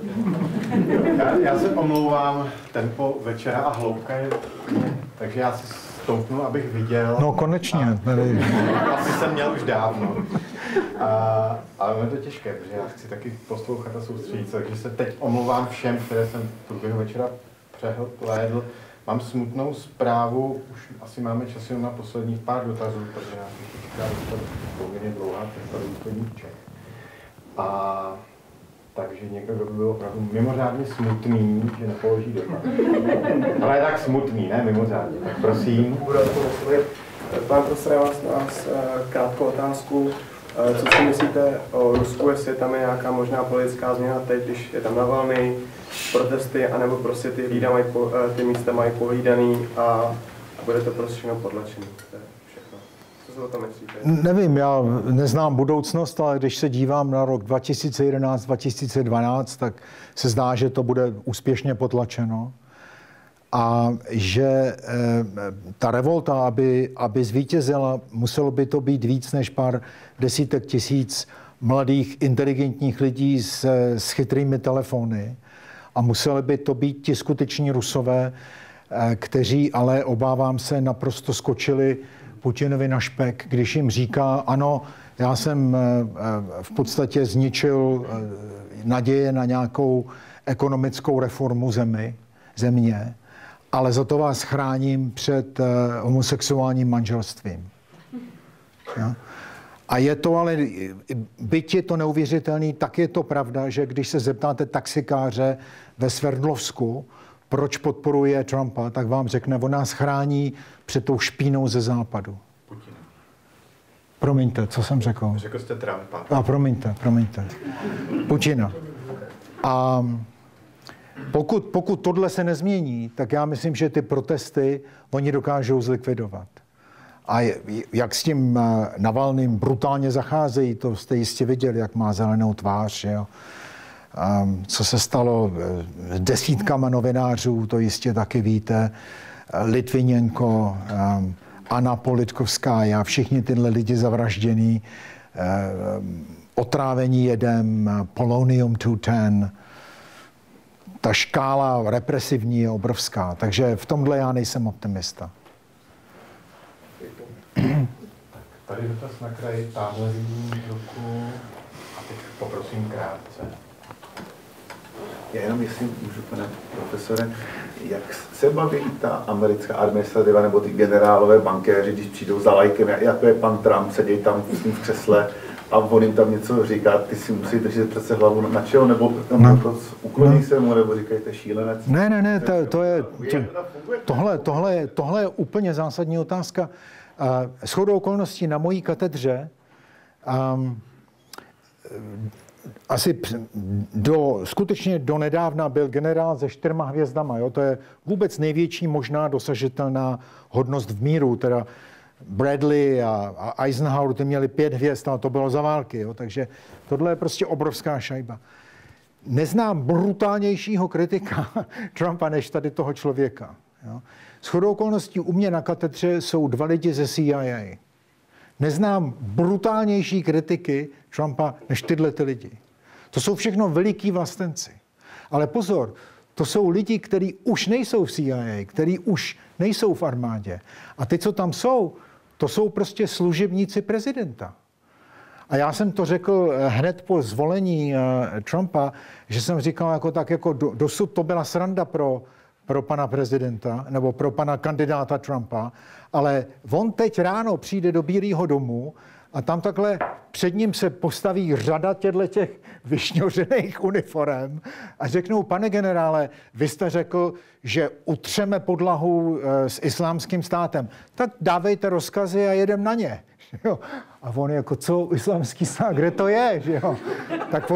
Já se omlouvám, tempo večera a hloubka je... Takže já si stoupnu, abych viděl. No konečně. Asi jsem měl už dávno. Ale je to těžké, protože já chci taky poslouchat a soustředit se, takže se teď omlouvám všem, které jsem v průběhu večera přehlédl. Mám smutnou zprávu, už asi máme čas jenom na posledních pár dotazů, protože já jsem říkal, že to je poměrně dlouhá cesta do ústředníček. A takže někdo, kdo by byl opravdu mimořádně smutný, že nepoloží dotaz. Ale je tak smutný, ne mimořádně, tak prosím. Pane profesore, já vás krátkou otázku. Co si myslíte o Rusku, jestli tam je nějaká možná politická změna teď, když je tam Navalny, protesty, anebo prostě ty místa mají pohlídaný a bude to prostě všechno podlačené. To je všechno. Co si o tom myslíte? Nevím, já neznám budoucnost, ale když se dívám na rok 2011-2012, tak se zdá, že to bude úspěšně potlačeno. A že ta revolta, aby zvítězila, muselo by to být víc než pár desítek tisíc mladých, inteligentních lidí s chytrými telefony. A museli by to být ti skuteční Rusové, kteří ale, obávám se, naprosto skočili Putinovi na špek, když jim říká, ano, já jsem v podstatě zničil naděje na nějakou ekonomickou reformu země, ale za to vás chráním před homosexuálním manželstvím. Ja? A je to ale, byť je to neuvěřitelný, tak je to pravda, že když se zeptáte taxikáře ve Sverdlovsku, proč podporuje Trumpa, tak vám řekne, on nás chrání před tou špínou ze západu. Putin. Promiňte, co jsem řekl? Řekl jste Trumpa. A promiňte. Putina. A pokud tohle se nezmění, tak já myslím, že ty protesty oni dokážou zlikvidovat. A jak s tím Navalným brutálně zacházejí, to jste jistě viděli, jak má zelenou tvář. Jo? Co se stalo s desítkama novinářů, to jistě taky víte. Litvinenko, Anna Politkovská, všichni tyhle lidi zavraždění. otrávení jedem, polonium-210. Ta škála represivní je obrovská, takže v tomhle já nejsem optimista. Tady dotaz na kraji, táhle vidím ruku a teď poprosím krátce. Já jenom jestli můžu, pane profesore, jak se baví ta americká administrativa nebo ty generálové bankéři, když přijdou za lajkem, jako je pan Trump, sedí tam s tím v křesle a on jim tam něco říká, ty si musí držet přece hlavu na čelo, nebo ukloní se mu, nebo říkejte šílenec. Ne, tohle je úplně zásadní otázka. Shodou okolností na mojí katedře asi skutečně do nedávna byl generál se 4 hvězdama. Jo? To je vůbec největší možná dosažitelná hodnost v míru. Teda Bradley a Eisenhower ty měli 5 hvězd, ale to bylo za války. Jo? Takže tohle je prostě obrovská šajba. Neznám brutálnějšího kritika Trumpa než tady toho člověka. Jo? Shodou okolností u mě na katedře jsou 2 lidi ze CIA. Neznám brutálnější kritiky Trumpa než tyhle ty lidi. To jsou všechno veliký vlastenci. Ale pozor, to jsou lidi, kteří už nejsou v CIA, kteří už nejsou v armádě. A ty, co tam jsou, to jsou prostě služebníci prezidenta. A já jsem to řekl hned po zvolení Trumpa, že jsem říkal, jako dosud to byla sranda pro pana prezidenta nebo pro pana kandidáta Trumpa, ale on teď ráno přijde do Bílého domu a tam takhle před ním se postaví řada těch vyšňořených uniforem a řeknou, pane generále, vy jste řekl, že utřeme podlahu s islámským státem, tak dávejte rozkazy a jedem na ně. Jo. A on jako, co islámský stát, kde to je? Že jo? Tak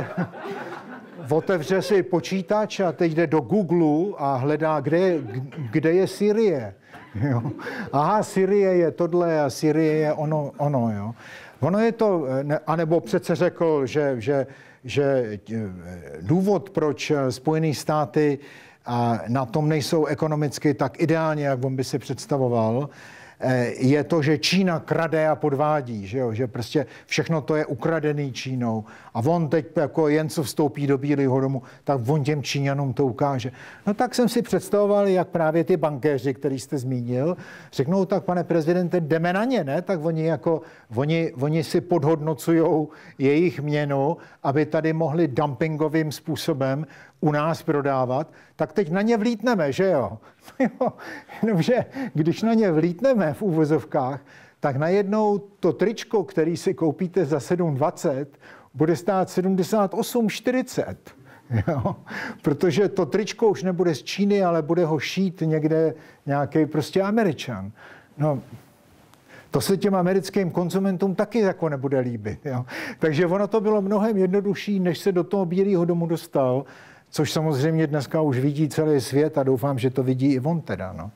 otevře si počítač a teď jde do Google a hledá, kde je Syrie. Jo. Aha, Syrie je tohle a Syrie je ono. Jo. Ono je to, anebo přece řekl, že důvod, proč Spojené státy na tom nejsou ekonomicky tak ideálně, jak on by si představoval, je to, že Čína krade a podvádí, že prostě všechno to je ukradený Čínou. A on teď jako jen co vstoupí do Bílého domu, tak on těm Číňanům to ukáže. No tak jsem si představoval, jak právě ty bankéři, který jste zmínil, řeknou, tak pane prezidente, jdeme na ně, ne? Tak oni si podhodnocujou jejich měnu, aby tady mohli dumpingovým způsobem u nás prodávat, tak teď na ně vlítneme, že jo? Jenomže když na ně vlítneme v úvozovkách, tak najednou to tričko, který si koupíte za 7,20, bude stát 78,40. Jo? Protože to tričko už nebude z Číny, ale bude ho šít někde nějaký prostě Američan. No, to se těm americkým konzumentům taky jako nebude líbit. Jo? Takže ono to bylo mnohem jednodušší, než se do toho Bílého domu dostal, což samozřejmě dneska už vidí celý svět a doufám, že to vidí i on teda. No.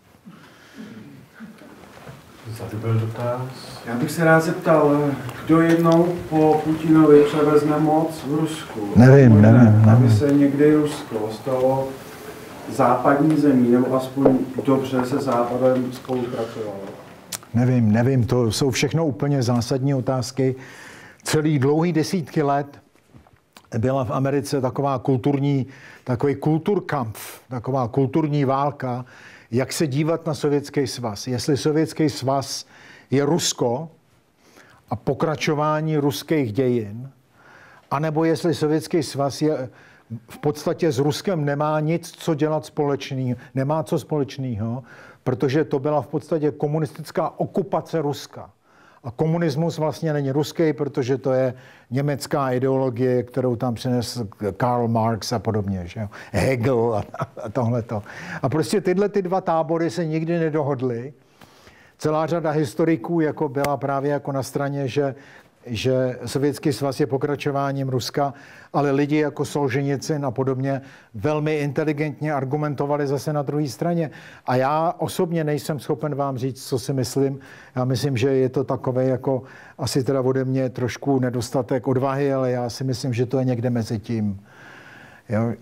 Tady byl dotaz. Já bych se rád zeptal, kdo jednou po Putinovi převezme moc v Rusku? Nevím. Aby se někdy Rusko stalo západní zemí, nebo aspoň dobře se Západem spolupracovalo. Nevím, to jsou všechno úplně zásadní otázky. Celý dlouhý desítky let byla v Americe takový kulturkampf, taková kulturní válka, jak se dívat na Sovětský svaz. Jestli Sovětský svaz je Rusko a pokračování ruských dějin, anebo jestli Sovětský svaz je v podstatě s Ruskem nemá nic, co dělat společného, nemá co společného, protože to byla v podstatě komunistická okupace Ruska. A komunismus vlastně není ruský, protože to je německá ideologie, kterou tam přinesl Karl Marx a podobně, že jo? Hegel a tohleto. A prostě tyhle ty 2 tábory se nikdy nedohodly. Celá řada historiků jako byla právě jako na straně, že Sovětský svaz je pokračováním Ruska, ale lidi jako Solženicyn a podobně velmi inteligentně argumentovali zase na druhé straně. A já osobně nejsem schopen vám říct, co si myslím. Já myslím, že je to takové jako asi teda ode mě trošku nedostatek odvahy, ale já si myslím, že to je někde mezi tím. Jo?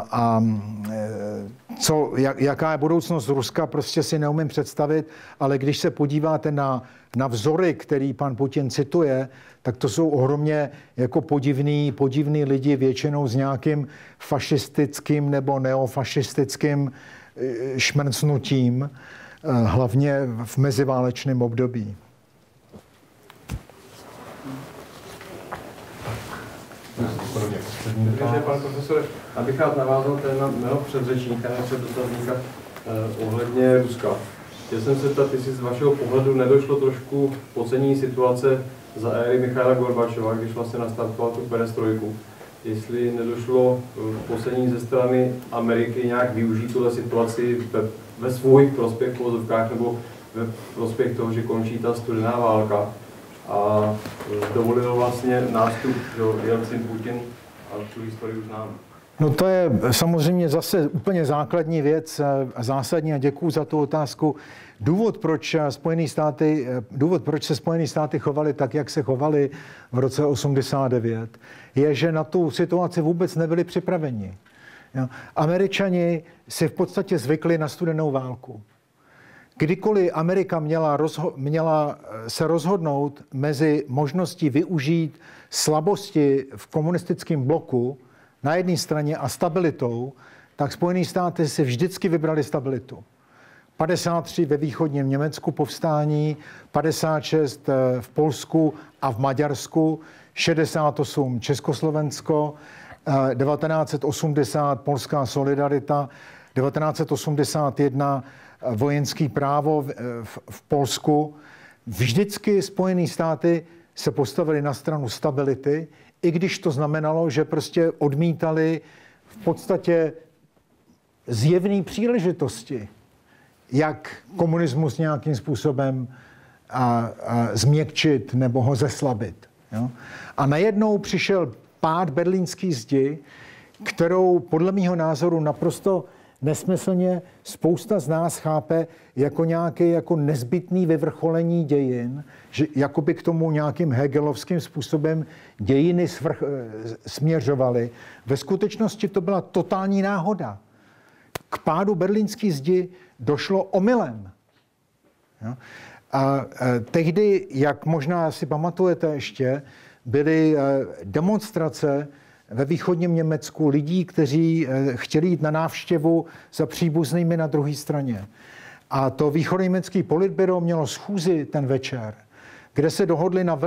Jaká je budoucnost Ruska, prostě si neumím představit, ale když se podíváte na vzory, který pan Putin cituje, tak to jsou ohromně jako podivný lidi, většinou s nějakým fašistickým nebo neofašistickým šmrcnutím, hlavně v meziválečném období. Takže, pane profesore, abych rád navázal na mého předřečníka, předotazníka ohledně Ruska. Chtěl jsem se ptat, jestli z vašeho pohledu nedošlo trošku k pocení situace za éry Michaila Gorbačova, když vlastně nastartoval tu perestrojku. Jestli nedošlo k pocení ze strany Ameriky nějak využít tuhle situaci ve svůj prospěch v uvozovkách nebo ve prospěch toho, že končí ta studená válka a dovolilo vlastně nástup do Jelcin, Putin a tu historii už známe. No to je samozřejmě zase úplně základní věc, zásadní a děkuju za tu otázku. Důvod, proč se Spojené státy chovaly tak, jak se chovaly v roce 89, je, že na tu situaci vůbec nebyli připraveni. Američani si v podstatě zvykli na studenou válku. Kdykoliv Amerika měla se rozhodnout mezi možností využít slabosti v komunistickém bloku na jedné straně a stabilitou, tak Spojené státy si vždycky vybrali stabilitu. 53 ve východním Německu povstání, 56 v Polsku a v Maďarsku, 68 Československo, 1980 polská solidarita, 1981 vojenský právo v Polsku. Vždycky Spojené státy se postavili na stranu stability, i když to znamenalo, že prostě odmítali v podstatě zjevné příležitosti, jak komunismus nějakým způsobem změkčit nebo ho zeslabit. Jo? A najednou přišel pád berlínské zdi, kterou podle mého názoru naprosto nesmyslně spousta z nás chápe jako nějaké jako nezbytný vyvrcholení dějin, že jakoby k tomu nějakým hegelovským způsobem dějiny směřovaly. Ve skutečnosti to byla totální náhoda. K pádu berlínské zdi došlo omylem. A tehdy, jak možná si pamatujete ještě, byly demonstrace ve východním Německu lidí, kteří chtěli jít na návštěvu za příbuznými na druhé straně. A to východoněmecké politbyro mělo schůzi ten večer, kde se dohodli na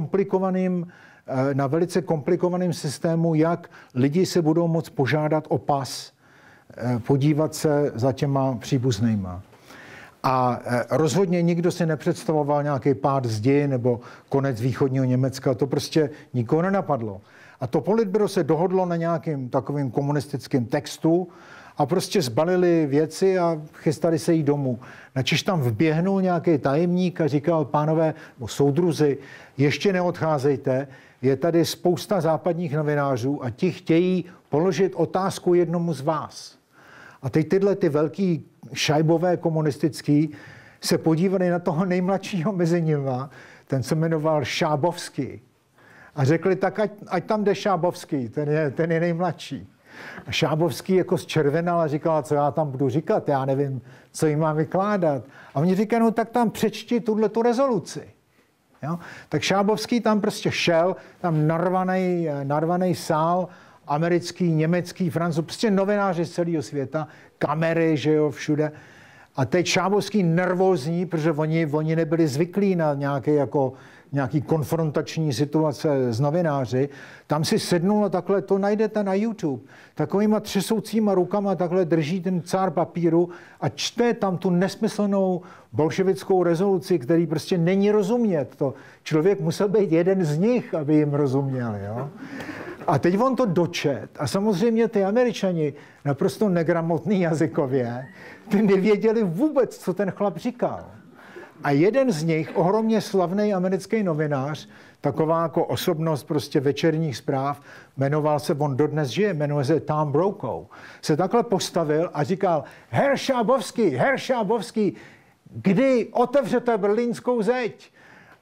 velice komplikovaném systému, jak lidi se budou moct požádat o pas, podívat se za těma příbuznýma. A rozhodně nikdo si nepředstavoval nějaký pád zdi nebo konec východního Německa. To prostě nikoho nenapadlo. A to politbyro se dohodlo na nějakým takovým komunistickým textu a prostě zbalili věci a chystali se jít domů. Načež tam vběhnul nějaký tajemník a říkal: pánové, soudruzi, ještě neodcházejte, je tady spousta západních novinářů a ti chtějí položit otázku jednomu z vás. A teď tyhle ty velký šajbové komunistický se podívali na toho nejmladšího mezi nimi, ten se jmenoval Šábovský. A řekli: tak ať tam jde Šábovský, ten je nejmladší. A Šábovský jako zčervenal a říkal: co já tam budu říkat, já nevím, co jim mám vykládat. A oni říkají: no tak tam přečti tu rezoluci. Jo? Tak Šábovský tam prostě šel, tam narvaný sál, americký, německý, francouzský, prostě novináři z celého světa, kamery, že jo, všude. A teď Šábovský nervózní, protože oni nebyli zvyklí na nějaký konfrontační situace s novináři. Tam si sednul a takhle, to najdete na YouTube. Takovýma třesoucíma rukama takhle drží ten cár papíru a čte tam tu nesmyslnou bolševickou rezoluci, který prostě není rozumět. To člověk musel být jeden z nich, aby jim rozuměl. Jo? A teď on to dočet. A samozřejmě ty Američani, naprosto negramotný jazykově, ty nevěděli vůbec, co ten chlap říkal. A jeden z nich, ohromně slavný americký novinář, taková jako osobnost prostě večerních zpráv, jmenoval se, on dodnes žije, jmenuje se Tom Brokaw, se takhle postavil a říkal: Herr Šábovský, kdy otevřete berlínskou zeď?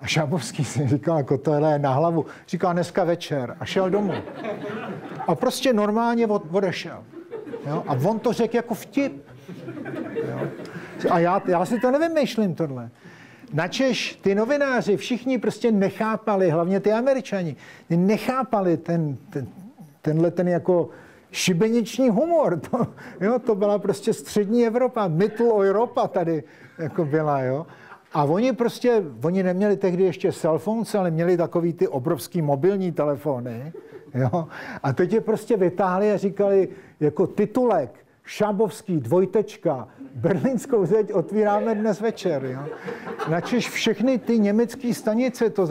A Šábovský si říkal, jako tohle je na hlavu. Říkal, dneska večer. A šel domů. A prostě normálně odešel. Jo? A on to řekl jako vtip. Jo? A já si to nevymýšlím tohle. Načež ty novináři všichni prostě nechápali, hlavně ty Američani, nechápali tenhle jako šibeniční humor. To byla prostě střední Evropa, Middle Europa tady jako byla, jo. A oni neměli tehdy ještě cellphones, ale měli takový ty obrovský mobilní telefony, jo. A teď je prostě vytáhli a říkali jako titulek, Šábovský, dvojtečka, Berlínskou zeď otvíráme dnes večer, jo. Načež všechny ty německé stanice to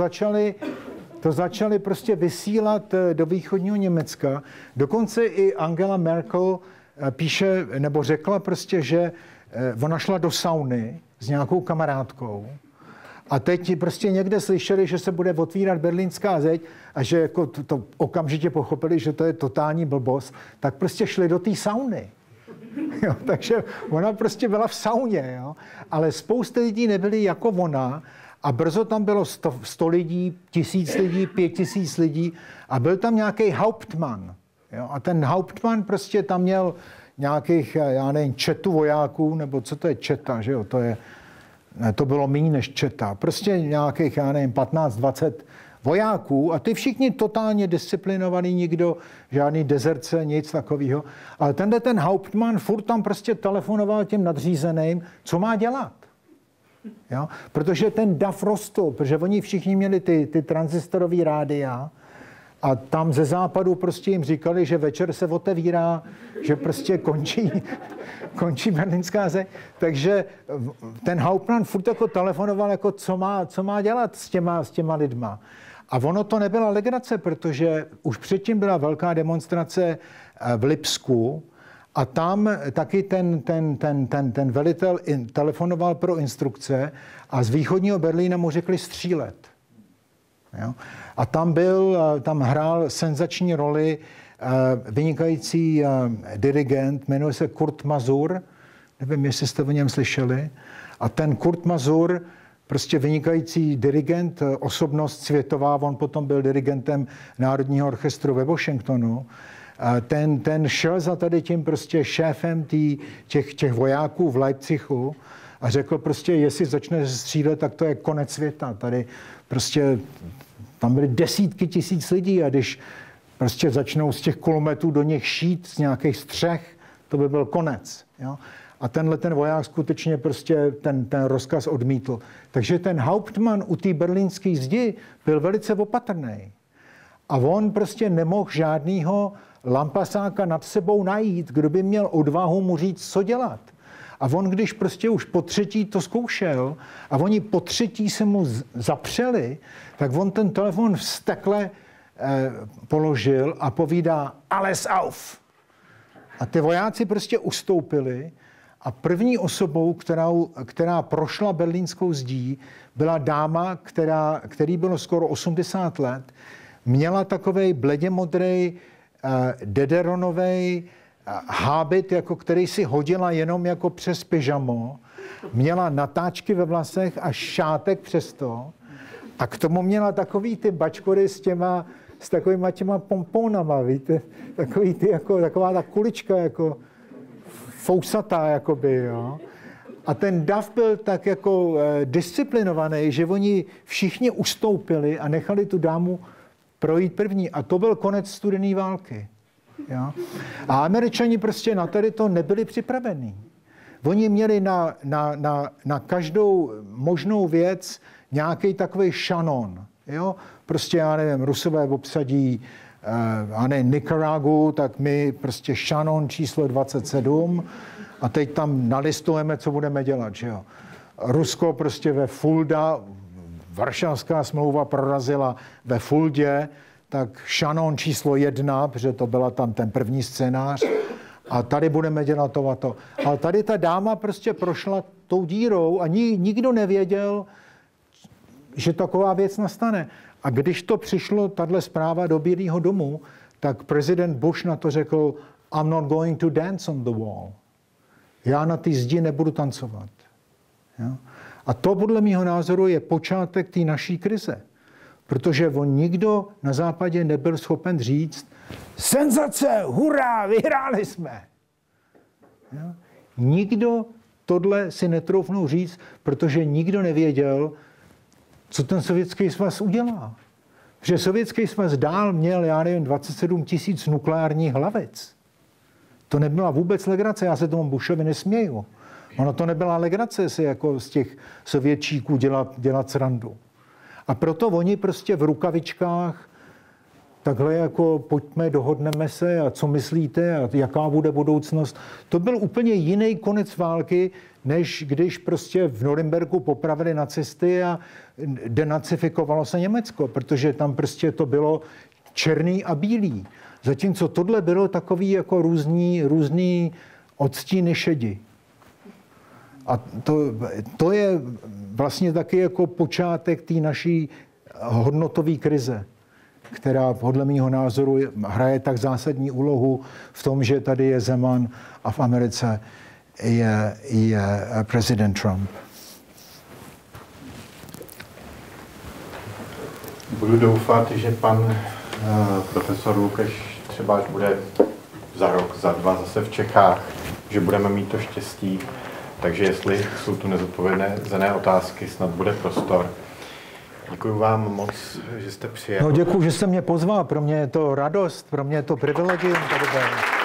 začaly prostě vysílat do východního Německa. Dokonce i Angela Merkel píše, nebo řekla prostě, že ona šla do sauny s nějakou kamarádkou a teď prostě někde slyšeli, že se bude otvírat Berlínská zeď a že jako to okamžitě pochopili, že to je totální blbost, tak prostě šli do té sauny. Jo, takže ona prostě byla v sauně, jo. Ale spousta lidí nebyli jako ona a brzo tam bylo 100 lidí, 1000 lidí, 5000 lidí a byl tam nějaký Hauptmann. Jo. A ten Hauptmann prostě tam měl nějakých, já nevím, četu vojáků, nebo co to je četa, že jo, to bylo méně než četa. Prostě nějakých, já nevím, 15-20 vojáků a ty všichni totálně disciplinovaný, nikdo, žádný dezerce, nic takového. Ale ten Hauptmann furt tam prostě telefonoval těm nadřízeným, co má dělat. Jo? Protože ten dav rostl, protože oni všichni měli ty transistorový rádia a tam ze západu prostě jim říkali, že večer se otevírá, že prostě končí Berlínská zeď. Takže ten Hauptmann furt jako telefonoval, jako co má dělat s těma lidma. A ono to nebyla legrace, protože už předtím byla velká demonstrace v Lipsku a tam taky ten velitel telefonoval pro instrukce a z východního Berlína mu řekli střílet. Jo? A tam hrál senzační roli vynikající dirigent, jmenuje se Kurt Masur, nevím, jestli jste o něm slyšeli. A ten Kurt Masur, prostě vynikající dirigent, osobnost světová, on potom byl dirigentem Národního orchestru ve Washingtonu. Ten šel za tady tím prostě šéfem těch vojáků v Leipzigu a řekl prostě, jestli začne střílet, tak to je konec světa. Tady prostě tam byly desítky tisíc lidí a když prostě začnou z těch kulometů do nich šít z nějakých střech, to by byl konec. Jo? A ten voják skutečně prostě ten rozkaz odmítl. Takže ten Hauptmann u té berlínské zdi byl velice opatrný. A on prostě nemohl žádnýho lampasáka nad sebou najít, kdo by měl odvahu mu říct, co dělat. A on, když prostě už po třetí to zkoušel a oni po třetí se mu zapřeli, tak on ten telefon vztekle položil a povídá alles auf. A ty vojáci prostě ustoupili a první osobou, která prošla berlínskou zdí, byla dáma, který bylo skoro 80 let, měla takovej bledě modrý dederonovej hábit, jako který si hodila jenom jako přes pyžamo, měla natáčky ve vlasech a šátek přes to a k tomu měla takový ty bačkory s takovýma těma pomponama, víte, taková ta kulička jako fousatá, jakoby, jo. A ten dav byl tak jako disciplinovaný, že oni všichni ustoupili a nechali tu dámu projít první. A to byl konec studené války. Jo? A Američani prostě na tady to nebyli připravení. Oni měli na každou možnou věc nějaký takový šanon. Jo? Prostě, já nevím, Rusové obsadí Nikaragu, tak my prostě šanon číslo 27 a teď tam nalistujeme, co budeme dělat. Že jo? Rusko prostě ve Fulda, Varšavská smlouva prorazila ve Fuldě, tak šanon číslo 1, protože to byla tam ten první scénář, a tady budeme dělat to a to. Ale tady ta dáma prostě prošla tou dírou a nikdo nevěděl, že taková věc nastane. A když to přišlo, tahle zpráva do Bílého domu, tak prezident Bush na to řekl, I'm not going to dance on the wall. Já na té zdi nebudu tancovat. Jo? A to podle mého názoru je počátek té naší krize. Protože nikdo na západě nebyl schopen říct senzace, hurá, vyhráli jsme. Jo? Nikdo tohle si netroufnul říct, protože nikdo nevěděl, co ten Sovětský svaz udělá. Protože Sovětský svaz dál měl, já nevím, 27 000 nukleárních hlavic. To nebyla vůbec legrace, já se tomu Bushovi nesměju. Ono to nebyla legrace si jako z těch Sovětčíků dělat srandu. A proto oni prostě v rukavičkách takhle jako pojďme, dohodneme se a co myslíte a jaká bude budoucnost. To byl úplně jiný konec války, než když prostě v Norimberku popravili nacisty a denacifikovalo se Německo, protože tam prostě to bylo černý a bílý. Zatímco tohle bylo takový jako různý odstíny šedi. A to je vlastně taky jako počátek té naší hodnotové krize, která podle mého názoru hraje tak zásadní úlohu v tom, že tady je Zeman a v Americe je prezident Trump. Budu doufat, že pan profesor Lukeš třeba až bude za rok, za dva zase v Čechách, že budeme mít to štěstí. Takže jestli jsou tu nezodpovězené otázky, snad bude prostor. Děkuji vám moc, že jste přijel. No děkuji, že jste mě pozval. Pro mě je to radost, pro mě je to privilegium tady.